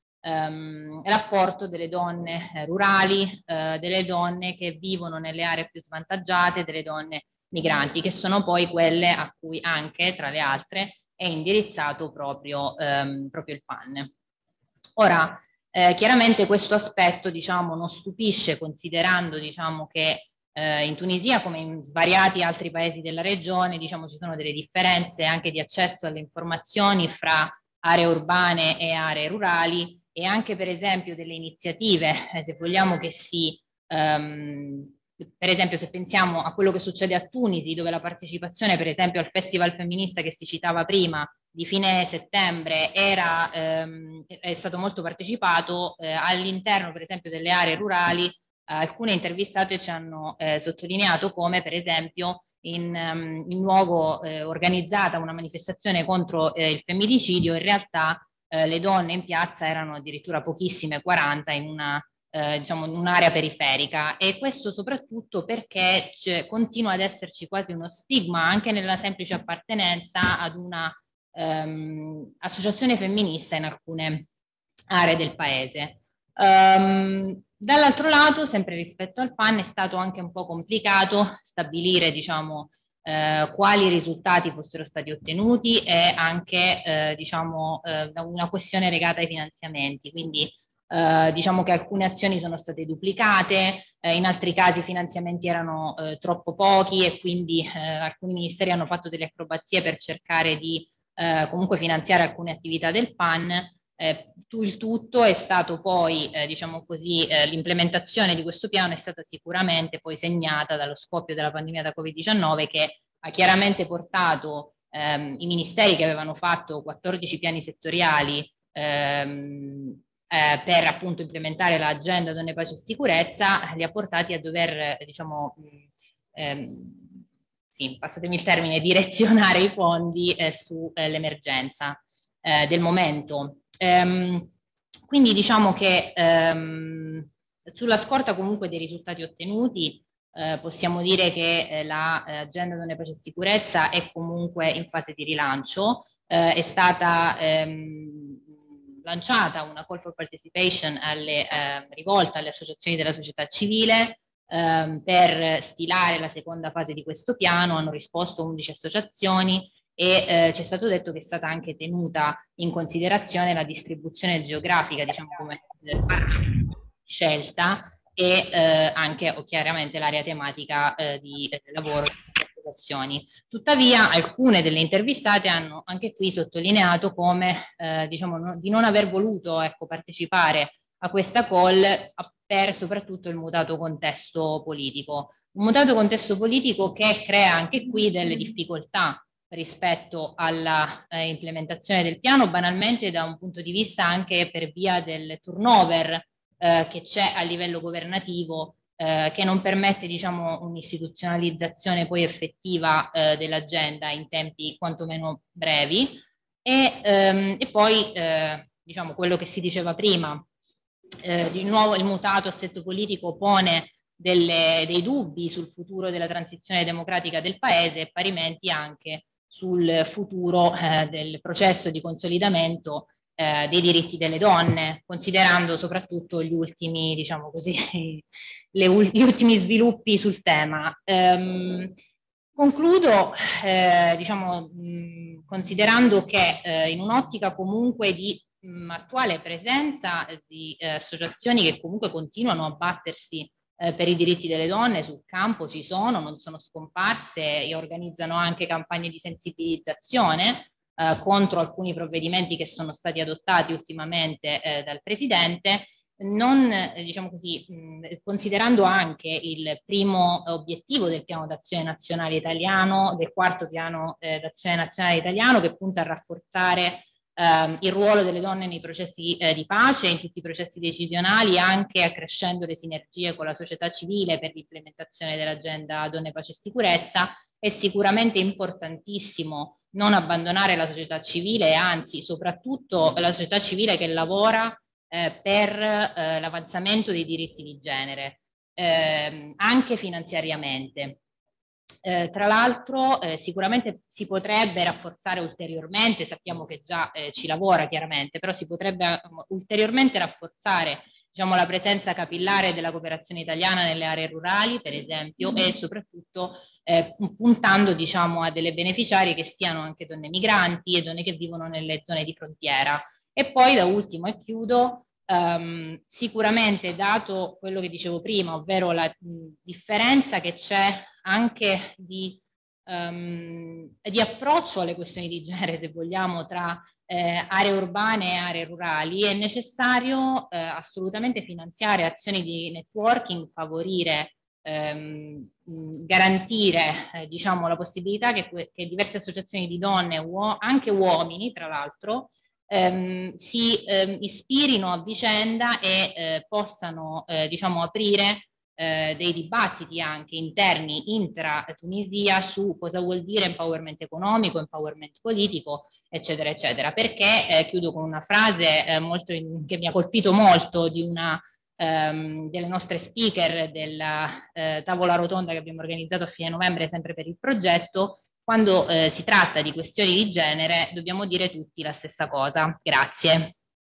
l'apporto delle donne rurali, delle donne che vivono nelle aree più svantaggiate, delle donne migranti, che sono poi quelle a cui anche, tra le altre, è indirizzato proprio il PAN. Ora, Chiaramente questo aspetto, diciamo, non stupisce, considerando, diciamo, che in Tunisia, come in svariati altri paesi della regione, diciamo, ci sono delle differenze anche di accesso alle informazioni fra aree urbane e aree rurali, e anche per esempio delle iniziative, se vogliamo, che per esempio, se pensiamo a quello che succede a Tunisi, dove la partecipazione per esempio al festival femminista che si citava prima di fine settembre è stato molto partecipato, all'interno per esempio delle aree rurali alcune intervistate ci hanno sottolineato come per esempio in luogo organizzata una manifestazione contro il femminicidio, in realtà le donne in piazza erano addirittura pochissime, 40 diciamo in un'area periferica, e questo soprattutto perché continua ad esserci quasi uno stigma anche nella semplice appartenenza ad una associazione femminista in alcune aree del paese. Dall'altro lato, sempre rispetto al PAN, è stato anche un po' complicato stabilire, diciamo, quali risultati fossero stati ottenuti, e anche diciamo una questione legata ai finanziamenti, quindi diciamo che alcune azioni sono state duplicate, in altri casi i finanziamenti erano troppo pochi, e quindi alcuni ministeri hanno fatto delle acrobazie per cercare di comunque finanziare alcune attività del PAN. Il tutto è stato poi, diciamo così, l'implementazione di questo piano è stata sicuramente poi segnata dallo scoppio della pandemia da Covid-19, che ha chiaramente portato i ministeri che avevano fatto 14 piani settoriali per appunto implementare l'agenda donne, pace e sicurezza, li ha portati a dover, diciamo, sì, passatemi il termine, direzionare i fondi sull'emergenza del momento. Quindi diciamo che sulla scorta comunque dei risultati ottenuti possiamo dire che l'agenda donne, pace e sicurezza è comunque in fase di rilancio. È stata lanciata una call for participation rivolta alle associazioni della società civile per stilare la seconda fase di questo piano. Hanno risposto 11 associazioni, e ci è stato detto che è stata anche tenuta in considerazione la distribuzione geografica, diciamo, come scelta, e anche chiaramente l'area tematica di lavoro delle associazioni. Tuttavia alcune delle intervistate hanno anche qui sottolineato come diciamo di non aver voluto, ecco, partecipare a questa call per soprattutto il mutato contesto politico. Un mutato contesto politico che crea anche qui delle difficoltà rispetto alla implementazione del piano, banalmente da un punto di vista anche per via del turnover che c'è a livello governativo, che non permette, diciamo, un'istituzionalizzazione poi effettiva dell'agenda in tempi quantomeno brevi, e poi diciamo quello che si diceva prima, di nuovo il mutato assetto politico pone dei dubbi sul futuro della transizione democratica del paese, e parimenti anche sul futuro del processo di consolidamento dei diritti delle donne, considerando soprattutto gli ultimi, diciamo così, gli ultimi sviluppi sul tema. Concludo, diciamo, considerando che in un'ottica comunque di attuale presenza di associazioni che comunque continuano a battersi per i diritti delle donne sul campo, ci sono, non sono scomparse, e organizzano anche campagne di sensibilizzazione contro alcuni provvedimenti che sono stati adottati ultimamente dal Presidente. Non, diciamo così, considerando anche il primo obiettivo del piano d'azione nazionale italiano, del quarto piano d'azione nazionale italiano, che punta a rafforzare il ruolo delle donne nei processi di pace, in tutti i processi decisionali, anche accrescendo le sinergie con la società civile per l'implementazione dell'agenda donne, pace e sicurezza. È sicuramente importantissimo non abbandonare la società civile, anzi soprattutto la società civile che lavora per l'avanzamento dei diritti di genere, anche finanziariamente. Tra l'altro sicuramente si potrebbe rafforzare ulteriormente, sappiamo che già ci lavora chiaramente, però si potrebbe ulteriormente rafforzare, diciamo, la presenza capillare della cooperazione italiana nelle aree rurali, per esempio, e soprattutto puntando, diciamo, a delle beneficiarie che siano anche donne migranti e donne che vivono nelle zone di frontiera. E poi da ultimo, e chiudo, Sicuramente, dato quello che dicevo prima, ovvero la differenza che c'è anche di approccio alle questioni di genere, se vogliamo, tra aree urbane e aree rurali, è necessario assolutamente finanziare azioni di networking, favorire, garantire diciamo, la possibilità che diverse associazioni di donne, anche uomini tra l'altro, si ispirino a vicenda e possano diciamo, aprire dei dibattiti anche interni intra-Tunisia su cosa vuol dire empowerment economico, empowerment politico, eccetera, eccetera. Perché, chiudo con una frase che mi ha colpito molto di una delle nostre speaker della tavola rotonda che abbiamo organizzato a fine novembre sempre per il progetto: quando si tratta di questioni di genere dobbiamo dire tutti la stessa cosa. Grazie.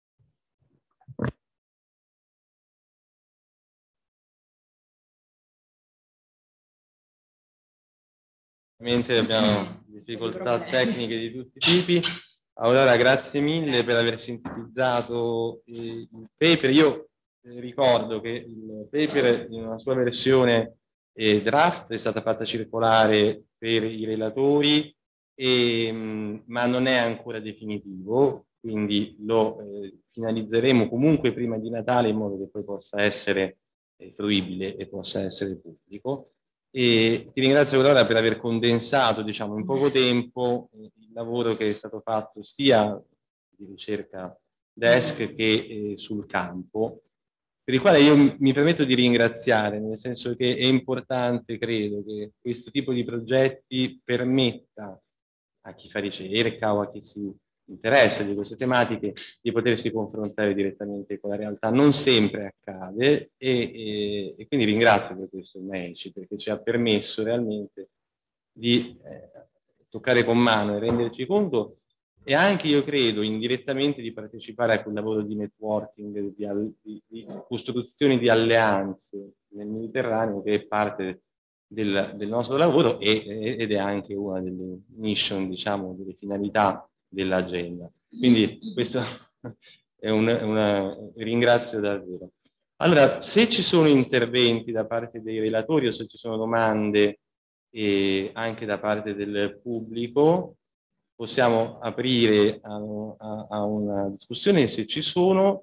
Abbiamo difficoltà tecniche di tutti i tipi. Allora, grazie mille per aver sintetizzato il paper. Io ricordo che il paper in una sua versione draft è stata fatta circolare per i relatori, ma non è ancora definitivo, quindi lo finalizzeremo comunque prima di Natale in modo che poi possa essere fruibile e possa essere pubblico. E ti ringrazio allora per aver condensato, diciamo, in poco tempo il lavoro che è stato fatto sia di ricerca desk che sul campo, per il quale io mi permetto di ringraziare, nel senso che è importante, credo, che questo tipo di progetti permetta a chi fa ricerca o a chi si interessa di queste tematiche di potersi confrontare direttamente con la realtà. Non sempre accade e quindi ringrazio per questo il MECI, perché ci ha permesso realmente di toccare con mano e renderci conto, e anche io credo indirettamente di partecipare a quel lavoro di networking, di costruzione di alleanze nel Mediterraneo, che è parte del nostro lavoro ed è anche una delle mission, diciamo, delle finalità dell'agenda. Quindi questo è ringrazio davvero. Allora, se ci sono interventi da parte dei relatori o se ci sono domande anche da parte del pubblico, possiamo aprire a una discussione. Se ci sono,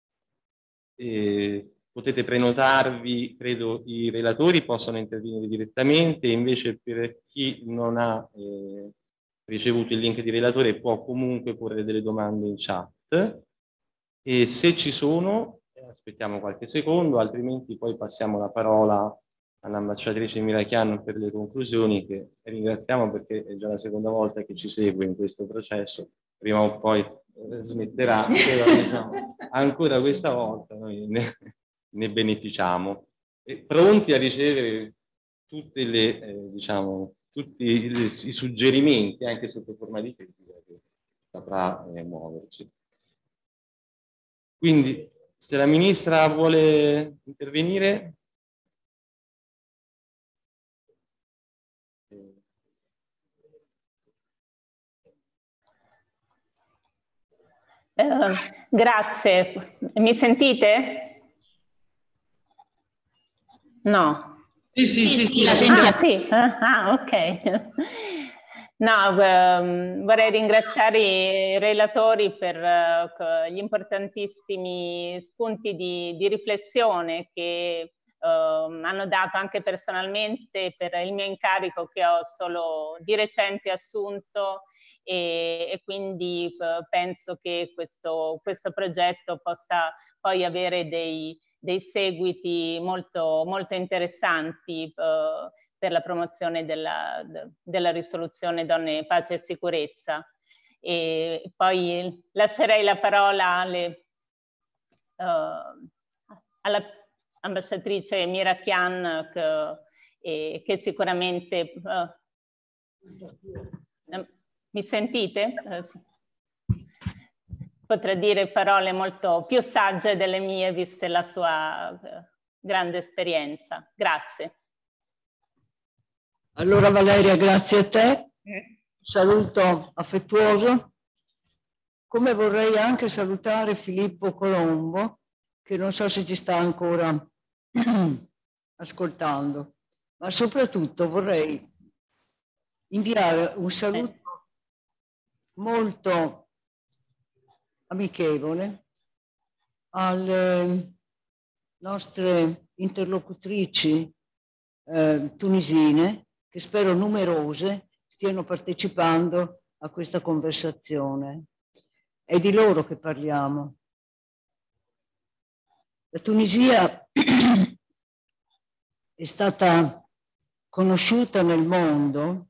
potete prenotarvi, credo i relatori possano intervenire direttamente, invece per chi non ha ricevuto il link di relatore può comunque porre delle domande in chat, e se ci sono aspettiamo qualche secondo, altrimenti poi passiamo la parola all'ambasciatrice Mirachian per le conclusioni, che ringraziamo perché è già la seconda volta che ci segue in questo processo, prima o poi smetterà, però diciamo, ancora questa volta noi ne beneficiamo, pronti a ricevere tutte le diciamo tutti i suggerimenti anche sotto forma di critica che saprà muoverci. Quindi se la ministra vuole intervenire. Grazie. Mi sentite? No. Sì, la sentiamo. Sì. Ok. No, vorrei ringraziare i relatori per gli importantissimi spunti di riflessione che hanno dato anche personalmente per il mio incarico che ho solo di recente assunto, e quindi penso che questo progetto possa poi avere dei seguiti molto, molto interessanti per la promozione della risoluzione Donne, Pace e Sicurezza. E poi lascerei la parola all'ambasciatrice Mirachian che sicuramente... mi sentite? Potrà dire parole molto più sagge delle mie, viste la sua grande esperienza. Grazie. Allora Valeria, grazie a te. Saluto affettuoso. come vorrei anche salutare Filippo Colombo, che non so se ci sta ancora ascoltando, ma soprattutto vorrei inviare un saluto molto amichevole alle nostre interlocutrici tunisine, che spero numerose stiano partecipando a questa conversazione. È di loro che parliamo. La Tunisia è stata conosciuta nel mondo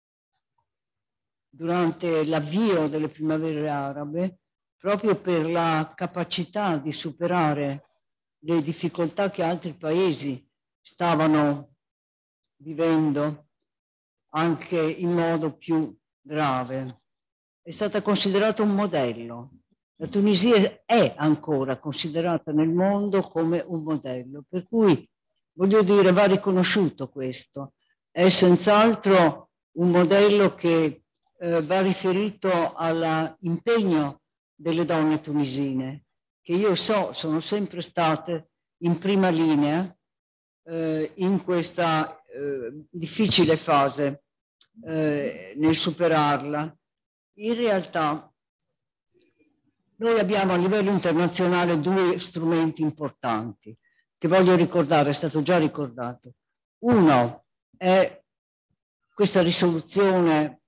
durante l'avvio delle primavere arabe proprio per la capacità di superare le difficoltà che altri paesi stavano vivendo anche in modo più grave. È stata considerata un modello. La Tunisia è ancora considerata nel mondo come un modello, per cui voglio dire, va riconosciuto questo. È senz'altro un modello che va riferito all'impegno delle donne tunisine, che io so sono sempre state in prima linea in questa difficile fase nel superarla. In realtà noi abbiamo a livello internazionale due strumenti importanti che voglio ricordare, è stato già ricordato. Uno è questa risoluzione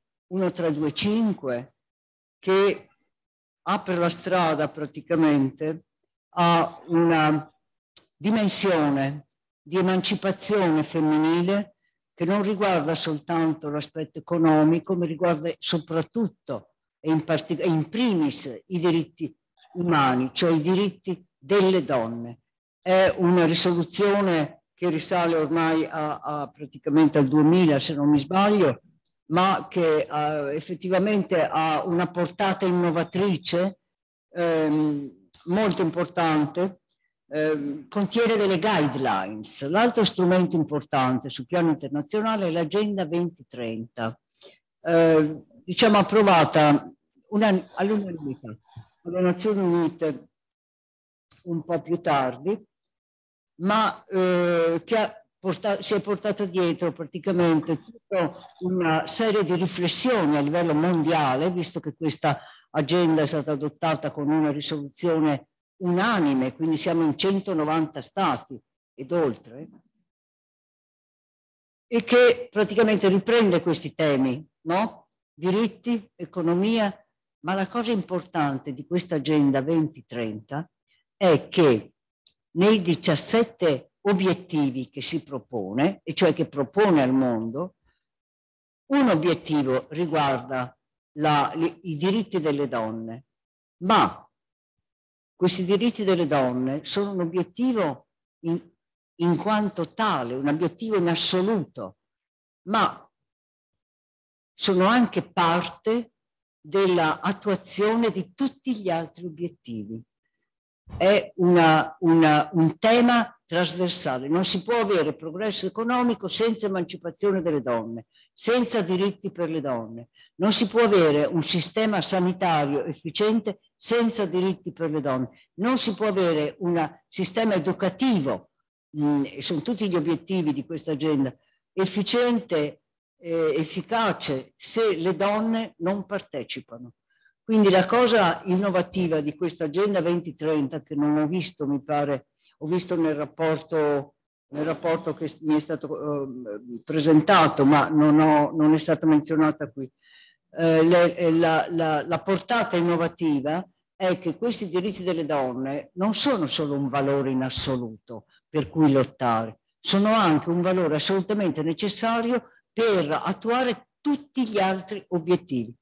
1325 che apre la strada praticamente a una dimensione di emancipazione femminile che non riguarda soltanto l'aspetto economico, ma riguarda soprattutto e in primis i diritti umani, cioè i diritti delle donne. È una risoluzione che risale ormai praticamente al 2000, se non mi sbaglio, ma che effettivamente ha una portata innovatrice molto importante, contiene delle guidelines. L'altro strumento importante sul piano internazionale è l'Agenda 2030, diciamo approvata all'unanimità dalle Nazioni Unite un po' più tardi, ma che si è portata dietro praticamente tutta una serie di riflessioni a livello mondiale, visto che questa agenda è stata adottata con una risoluzione unanime, quindi siamo in 190 stati ed oltre, e che praticamente riprende questi temi, no? Diritti, economia, ma la cosa importante di questa Agenda 2030 è che nei 17 obiettivi che si propone, e cioè che propone al mondo, un obiettivo riguarda i diritti delle donne, ma questi diritti delle donne sono un obiettivo in quanto tale, un obiettivo in assoluto, ma sono anche parte dell'attuazione di tutti gli altri obiettivi. È un tema trasversale. Non si può avere progresso economico senza emancipazione delle donne, senza diritti per le donne. Non si può avere un sistema sanitario efficiente senza diritti per le donne. Non si può avere un sistema educativo, sono tutti gli obiettivi di questa agenda, efficiente, efficace, se le donne non partecipano. Quindi la cosa innovativa di questa Agenda 2030, che non ho visto, mi pare, ho visto nel rapporto che mi è stato presentato, ma non è stata menzionata qui, la portata innovativa è che questi diritti delle donne non sono solo un valore in assoluto per cui lottare, sono anche un valore assolutamente necessario per attuare tutti gli altri obiettivi.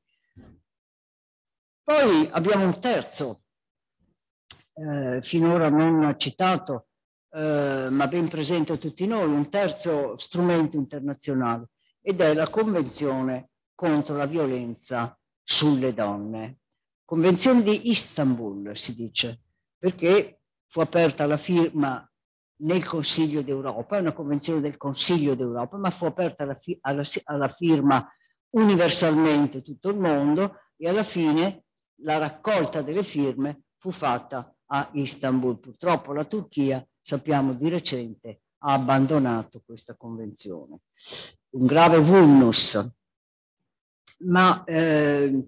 Poi abbiamo un terzo, finora non citato, ma ben presente a tutti noi, un terzo strumento internazionale, ed è la Convenzione contro la violenza sulle donne. Convenzione di Istanbul, si dice, perché fu aperta la firma nel Consiglio d'Europa, è una convenzione del Consiglio d'Europa, ma fu aperta alla firma universalmente tutto il mondo, e alla fine la raccolta delle firme fu fatta a Istanbul. Purtroppo la Turchia, sappiamo di recente, ha abbandonato questa convenzione. Un grave vulnus, ma vedo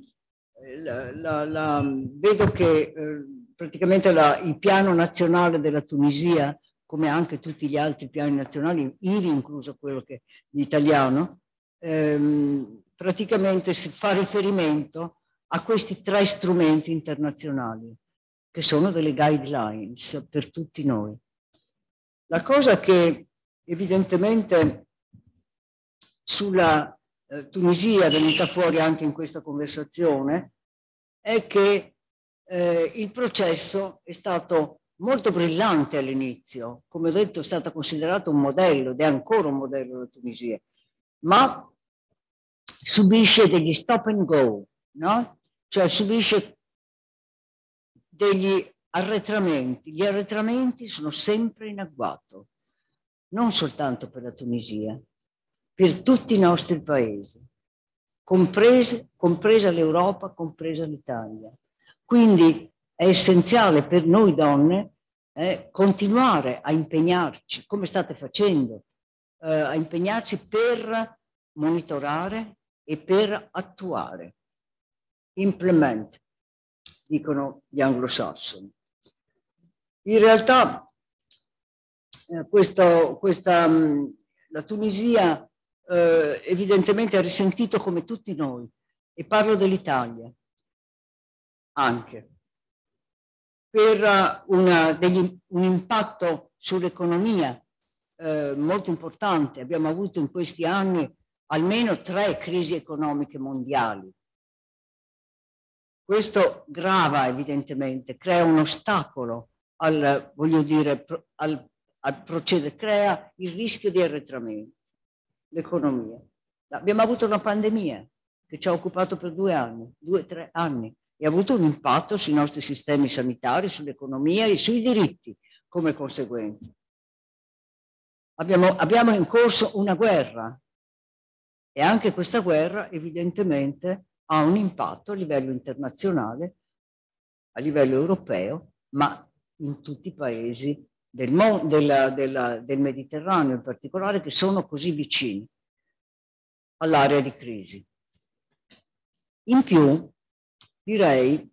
che praticamente il piano nazionale della Tunisia, come anche tutti gli altri piani nazionali, ivi incluso quello l'italiano, praticamente si fa riferimento a questi 3 strumenti internazionali, che sono delle guidelines per tutti noi. La cosa che evidentemente sulla Tunisia è venuta fuori anche in questa conversazione è che il processo è stato molto brillante all'inizio. Come ho detto, è stato considerato un modello ed è ancora un modello la Tunisia, ma subisce degli stop and go, no? Cioè subisce degli arretramenti. Gli arretramenti sono sempre in agguato, non soltanto per la Tunisia, per tutti i nostri paesi, compresa l'Europa, compresa l'Italia. Quindi è essenziale per noi donne continuare a impegnarci, come state facendo, a impegnarci per monitorare e per attuare. Implement, dicono gli anglosassoni. In realtà la Tunisia evidentemente ha risentito come tutti noi, e parlo dell'Italia anche, per un impatto sull'economia molto importante. Abbiamo avuto in questi anni almeno 3 crisi economiche mondiali. Questo grava evidentemente, crea un ostacolo al procedere, crea il rischio di arretramento, l'economia. Abbiamo avuto una pandemia che ci ha occupato per 2-3 anni, e ha avuto un impatto sui nostri sistemi sanitari, sull'economia e sui diritti come conseguenza. Abbiamo in corso una guerra, e anche questa guerra evidentemente ha un impatto a livello internazionale, a livello europeo, ma in tutti i paesi del Mediterraneo in particolare, che sono così vicini all'area di crisi. In più, direi,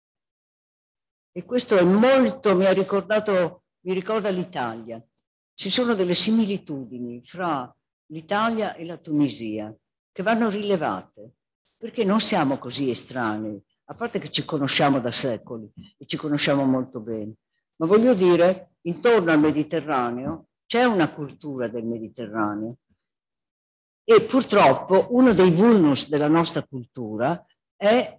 e questo è molto, mi ricorda l'Italia, ci sono delle similitudini fra l'Italia e la Tunisia che vanno rilevate, perché non siamo così estranei, a parte che ci conosciamo da secoli e ci conosciamo molto bene, ma voglio dire, intorno al Mediterraneo c'è una cultura del Mediterraneo, e purtroppo uno dei vulnus della nostra cultura è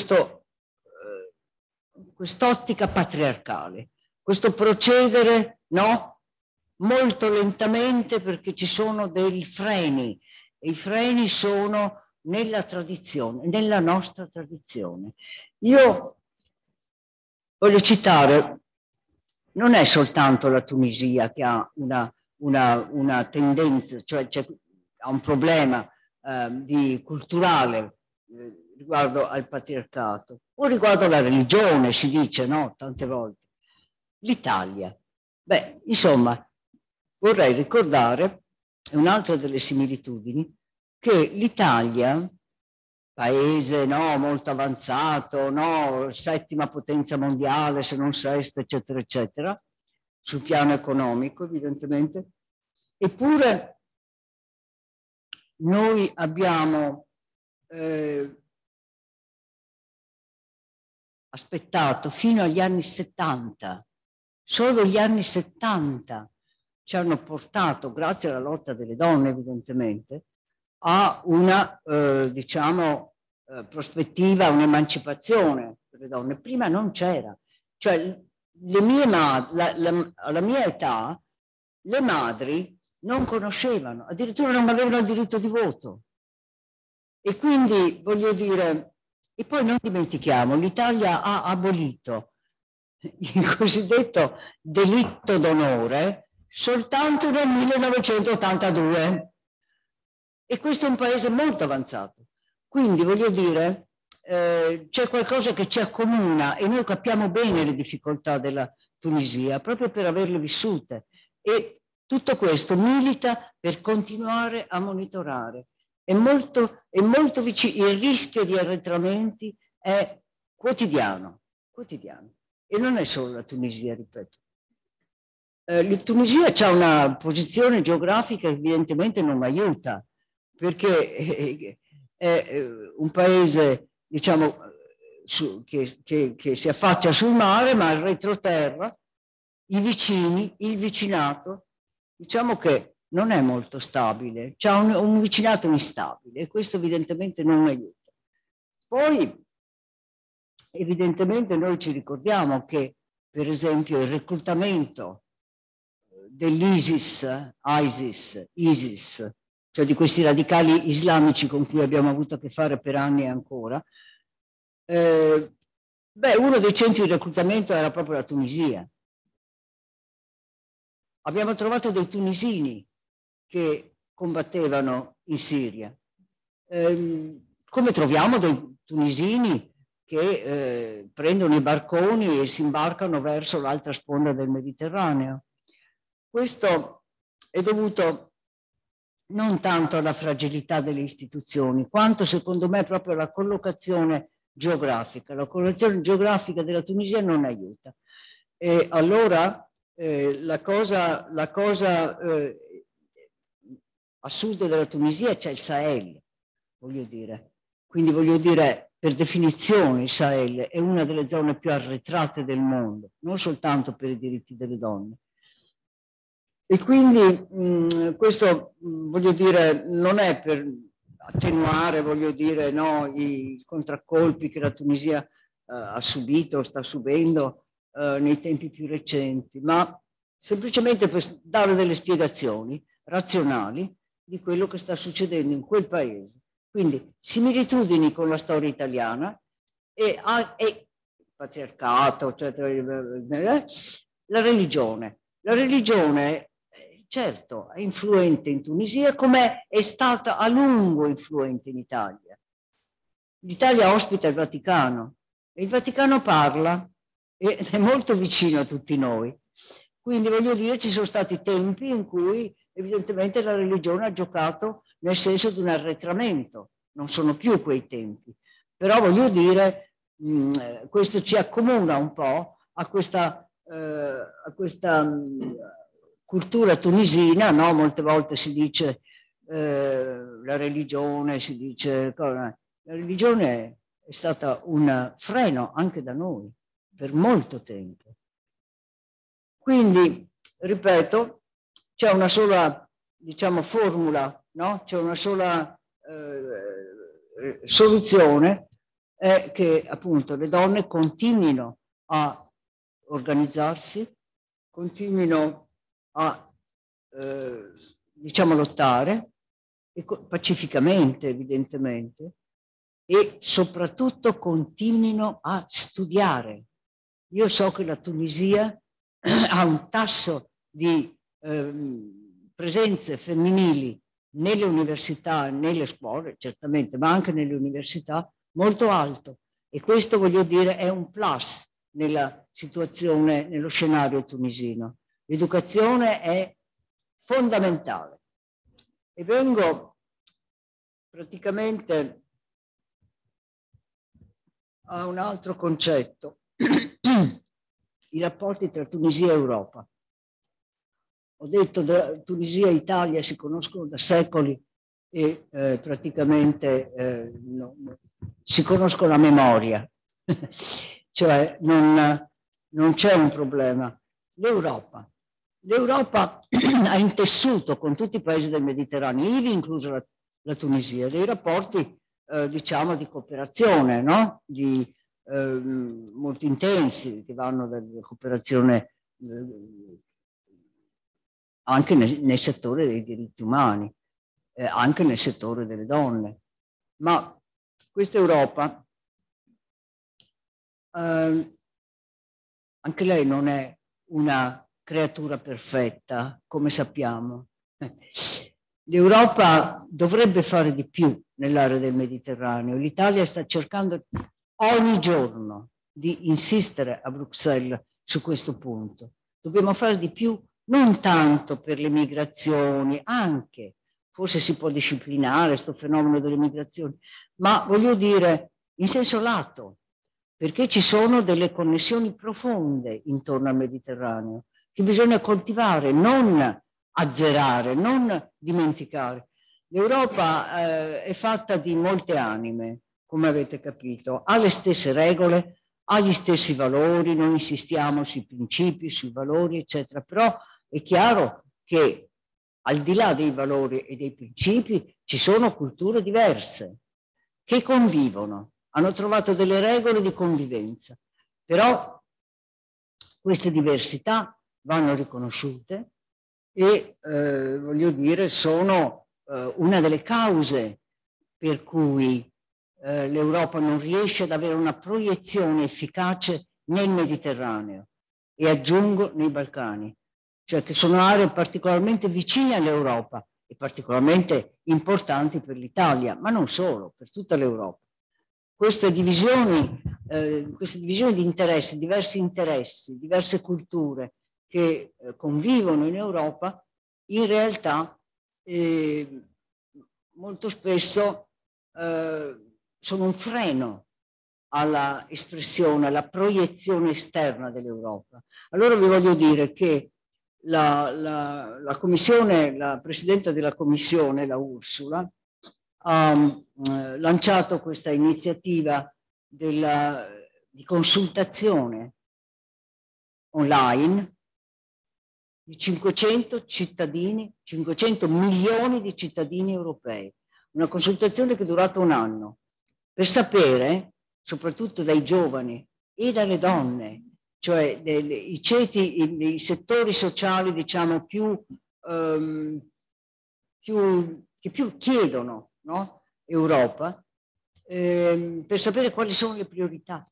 quest'ottica patriarcale, questo procedere, no? Molto lentamente, perché ci sono dei freni, e i freni sono nella tradizione, nella nostra tradizione. Io voglio citare, non è soltanto la Tunisia che ha una tendenza, cioè ha un problema culturale riguardo al patriarcato, o riguardo alla religione, si dice, no? Tante volte. L'Italia. Beh, insomma, vorrei ricordare un'altra delle similitudini, che l'Italia, paese molto avanzato, settima potenza mondiale, se non sesta, eccetera, eccetera, sul piano economico, evidentemente, eppure noi abbiamo aspettato fino agli anni 70, solo gli anni 70 ci hanno portato, grazie alla lotta delle donne evidentemente, a una prospettiva, un'emancipazione per le donne. Prima non c'era, cioè alla mia età le madri non conoscevano, addirittura non avevano il diritto di voto, e quindi voglio dire, e poi non dimentichiamo, l'Italia ha abolito il cosiddetto delitto d'onore soltanto nel 1982, e questo è un paese molto avanzato. Quindi voglio dire, c'è qualcosa che ci accomuna e noi capiamo bene le difficoltà della Tunisia proprio per averle vissute, e tutto questo milita per continuare a monitorare. È molto vicino, il rischio di arretramenti è quotidiano, e non è solo la Tunisia, ripeto. La Tunisia ha una posizione geografica che evidentemente non aiuta, perché è un paese, diciamo, che si affaccia sul mare, ma al retroterra, i vicini, il vicinato, diciamo che non è molto stabile, c'è un vicinato instabile, e questo evidentemente non aiuta. Poi, evidentemente noi ci ricordiamo che, per esempio, il reclutamento dell'ISIS, cioè di questi radicali islamici con cui abbiamo avuto a che fare per anni e ancora, uno dei centri di reclutamento era proprio la Tunisia. Abbiamo trovato dei tunisini che combattevano in Siria, come troviamo dei tunisini che prendono i barconi e si imbarcano verso l'altra sponda del Mediterraneo. Questo è dovuto non tanto alla fragilità delle istituzioni, quanto secondo me proprio alla collocazione geografica. La collocazione geografica della Tunisia non aiuta. E allora la cosa a sud della Tunisia c'è il Sahel, voglio dire. Quindi voglio dire, per definizione il Sahel è una delle zone più arretrate del mondo, non soltanto per i diritti delle donne. E quindi questo, voglio dire, non è per attenuare, voglio dire, no, i contraccolpi che la Tunisia ha subito, sta subendo nei tempi più recenti, ma semplicemente per dare delle spiegazioni razionali di quello che sta succedendo in quel paese. Quindi similitudini con la storia italiana e patriarcato, eccetera, la religione. La religione, certo, è influente in Tunisia, come è stata a lungo influente in Italia. L'Italia ospita il Vaticano e il Vaticano parla ed è molto vicino a tutti noi. Quindi voglio dire, ci sono stati tempi in cui evidentemente la religione ha giocato nel senso di un arretramento. Non sono più quei tempi. Però voglio dire, questo ci accomuna un po' a questa cultura tunisina, no? Molte volte si dice la religione, si dice... La religione è stata un freno anche da noi per molto tempo. Quindi, ripeto, c'è una sola, diciamo, formula, no? C'è una sola soluzione, è che appunto le donne continuino a organizzarsi, continuino a diciamo lottare pacificamente, evidentemente, e soprattutto continuino a studiare. Io so che la Tunisia ha un tasso di presenze femminili nelle università, nelle scuole, certamente, ma anche nelle università, molto alto. E questo, voglio dire, è un plus nella situazione, nello scenario tunisino. L'educazione è fondamentale. E vengo praticamente a un altro concetto, i rapporti tra Tunisia e Europa. Ho detto che Tunisia e Italia si conoscono da secoli e praticamente si conoscono a memoria, cioè non c'è un problema. L'Europa ha intessuto con tutti i paesi del Mediterraneo, ivi incluso la Tunisia, dei rapporti diciamo di cooperazione, no? Molto intensi, che vanno dalla cooperazione anche nel settore dei diritti umani, anche nel settore delle donne. Ma questa Europa, anche lei non è una creatura perfetta, come sappiamo. L'Europa dovrebbe fare di più nell'area del Mediterraneo. L'Italia sta cercando ogni giorno di insistere a Bruxelles su questo punto. Dobbiamo fare di più, non tanto per le migrazioni, anche, forse si può disciplinare questo fenomeno delle migrazioni, ma voglio dire in senso lato, perché ci sono delle connessioni profonde intorno al Mediterraneo che bisogna coltivare, non azzerare, non dimenticare. L'Europa è fatta di molte anime, come avete capito, ha le stesse regole, ha gli stessi valori, non insistiamo sui principi, sui valori, eccetera, però è chiaro che al di là dei valori e dei principi ci sono culture diverse che convivono, hanno trovato delle regole di convivenza, però queste diversità vanno riconosciute e voglio dire sono una delle cause per cui l'Europa non riesce ad avere una proiezione efficace nel Mediterraneo e aggiungo nei Balcani, cioè che sono aree particolarmente vicine all'Europa e particolarmente importanti per l'Italia, ma non solo, per tutta l'Europa. Queste divisioni di interessi, diverse culture che convivono in Europa, in realtà molto spesso sono un freno alla espressione, alla proiezione esterna dell'Europa. Allora vi voglio dire che la Commissione, la Presidente della Commissione, la Ursula, ha lanciato questa iniziativa di consultazione online di 500 cittadini, 500 milioni di cittadini europei. Una consultazione che è durata un anno, per sapere, soprattutto dai giovani e dalle donne, cioè i ceti, i settori sociali, diciamo, che più chiedono, no? Europa, per sapere quali sono le priorità.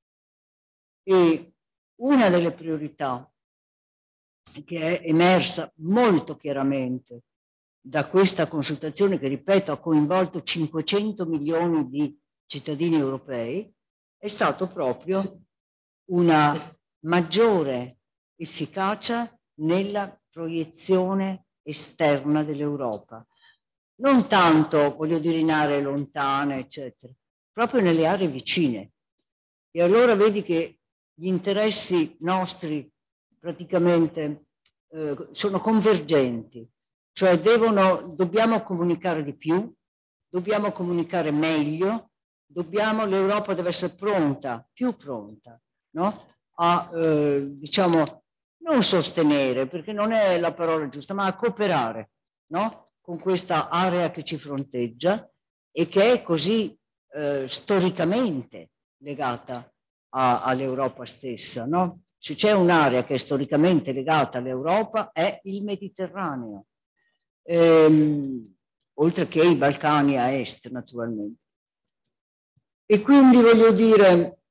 E una delle priorità che è emersa molto chiaramente da questa consultazione, che ripeto ha coinvolto 500 milioni di cittadini europei, è stato proprio una maggiore efficacia nella proiezione esterna dell'Europa. Non tanto, voglio dire, in aree lontane, eccetera, proprio nelle aree vicine. E allora vedi che gli interessi nostri praticamente sono convergenti, cioè dobbiamo comunicare di più, dobbiamo comunicare meglio, l'Europa deve essere pronta, più pronta, no? A, diciamo, non sostenere, perché non è la parola giusta, ma a cooperare, no? Con questa area che ci fronteggia e che è così storicamente legata all'Europa stessa, no? Se c'è un'area che è storicamente legata all'Europa è il Mediterraneo, oltre che i Balcani a est, naturalmente. E quindi voglio dire,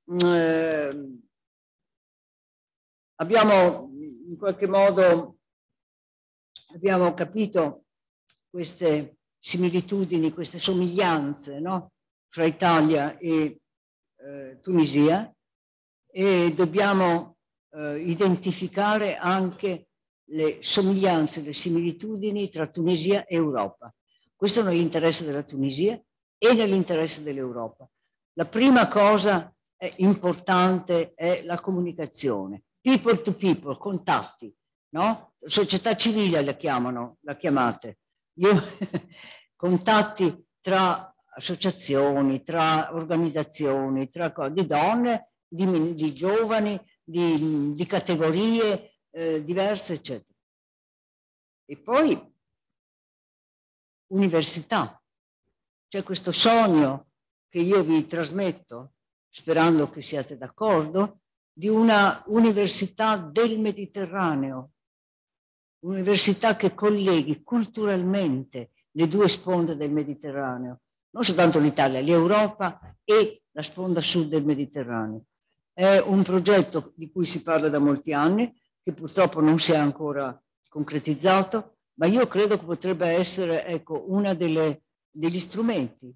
abbiamo in qualche modo capito queste similitudini, queste somiglianze, no? Fra Italia e Tunisia, e dobbiamo identificare anche le somiglianze, le similitudini tra Tunisia e Europa. Questo è nell'interesse della Tunisia e nell'interesse dell'Europa. La prima cosa importante è la comunicazione, people to people, contatti, no? Società civile la chiamate. Contatti tra associazioni, tra organizzazioni, di donne, di giovani, di categorie diverse, eccetera. E poi università. C'è questo sogno che io vi trasmetto, sperando che siate d'accordo, di una università del Mediterraneo, università che colleghi culturalmente le due sponde del Mediterraneo, non soltanto l'Italia, l'Europa e la sponda sud del Mediterraneo. È un progetto di cui si parla da molti anni, che purtroppo non si è ancora concretizzato, ma io credo che potrebbe essere, ecco, una degli strumenti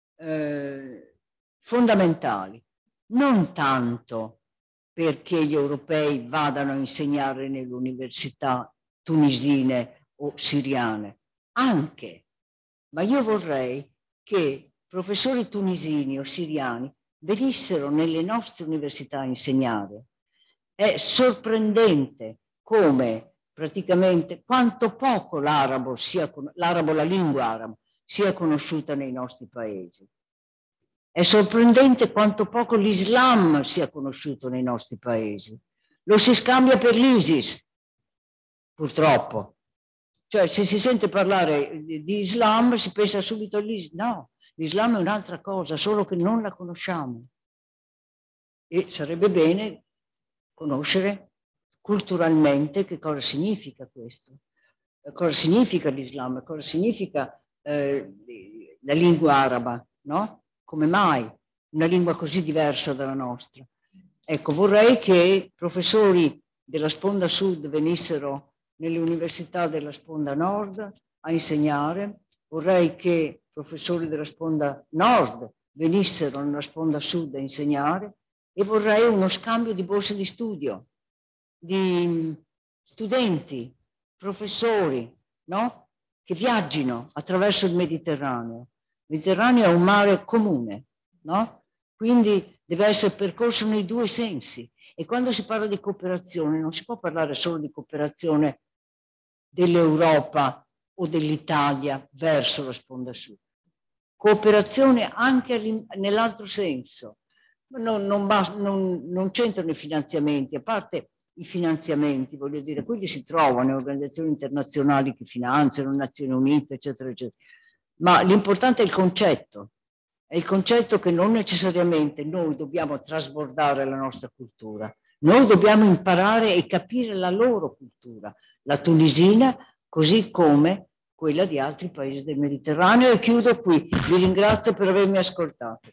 fondamentali, non tanto perché gli europei vadano a insegnare nelle università tunisine o siriane, anche, ma io vorrei che professori tunisini o siriani venissero nelle nostre università a insegnare. È sorprendente come praticamente quanto poco l'arabo, la lingua araba, sia conosciuta nei nostri paesi. È sorprendente quanto poco l'Islam sia conosciuto nei nostri paesi. Lo si scambia per l'ISIS, purtroppo. Cioè, se si sente parlare di Islam si pensa subito all'Islam. No, l'Islam è un'altra cosa, solo che non la conosciamo. E sarebbe bene conoscere culturalmente che cosa significa questo, cosa significa l'Islam, cosa significa la lingua araba, no? Come mai una lingua così diversa dalla nostra? Ecco, vorrei che professori della sponda sud venissero nelle università della sponda nord a insegnare, vorrei che professori della sponda nord venissero nella sponda sud a insegnare, e vorrei uno scambio di borse di studio, di studenti, professori, no? Che viaggino attraverso il Mediterraneo. Il Mediterraneo è un mare comune, no? Quindi deve essere percorso nei due sensi. E quando si parla di cooperazione non si può parlare solo di cooperazione dell'Europa o dell'Italia verso la sponda sud. Cooperazione anche nell'altro senso. Non c'entrano i finanziamenti, a parte i finanziamenti, voglio dire, quelli si trovano in organizzazioni internazionali che finanziano, Nazioni Unite, eccetera, eccetera. Ma l'importante è il concetto che non necessariamente noi dobbiamo trasbordare la nostra cultura, noi dobbiamo imparare e capire la loro cultura, la tunisina, così come quella di altri paesi del Mediterraneo. E chiudo qui, vi ringrazio per avermi ascoltato.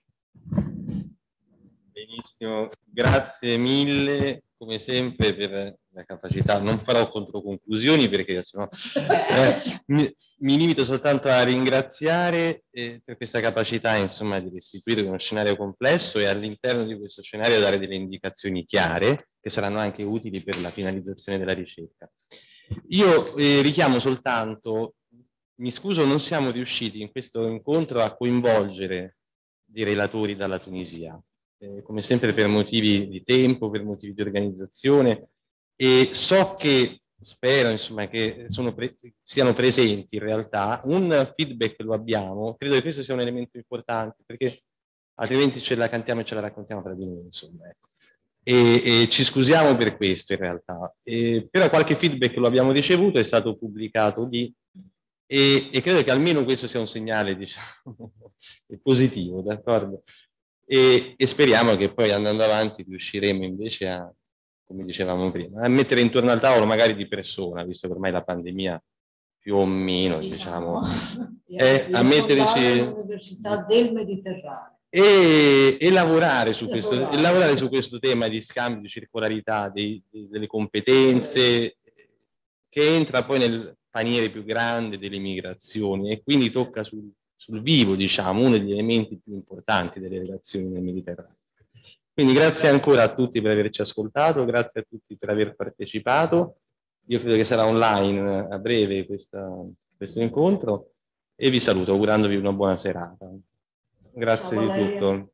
Benissimo, grazie mille come sempre per la capacità. Non farò controconclusioni perché sennò mi limito soltanto a ringraziare per questa capacità, insomma, di restituire uno scenario complesso e all'interno di questo scenario dare delle indicazioni chiare che saranno anche utili per la finalizzazione della ricerca. Io richiamo soltanto, mi scuso, non siamo riusciti in questo incontro a coinvolgere i relatori dalla Tunisia. Come sempre per motivi di tempo, per motivi di organizzazione, e so che, spero insomma che siano presenti in realtà. Un feedback lo abbiamo, credo che questo sia un elemento importante perché altrimenti ce la cantiamo e ce la raccontiamo tra di noi, insomma, ecco. E ci scusiamo per questo in realtà, però qualche feedback lo abbiamo ricevuto, è stato pubblicato lì e credo che almeno questo sia un segnale, diciamo, positivo, d'accordo? E speriamo che poi andando avanti riusciremo invece a, come dicevamo prima, a mettere intorno al tavolo magari di persona, visto che ormai la pandemia più o meno, diciamo, a metterci l'Università del Mediterraneo e lavorare su questo tema di scambio, di circolarità delle competenze, che entra poi nel paniere più grande delle migrazioni e quindi tocca sul vivo, diciamo, uno degli elementi più importanti delle relazioni nel Mediterraneo. Quindi grazie ancora a tutti per averci ascoltato, grazie a tutti per aver partecipato. Io credo che sarà online a breve questo incontro e vi saluto augurandovi una buona serata. Grazie di tutto.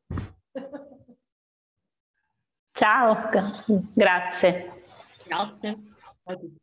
Ciao, grazie. Grazie.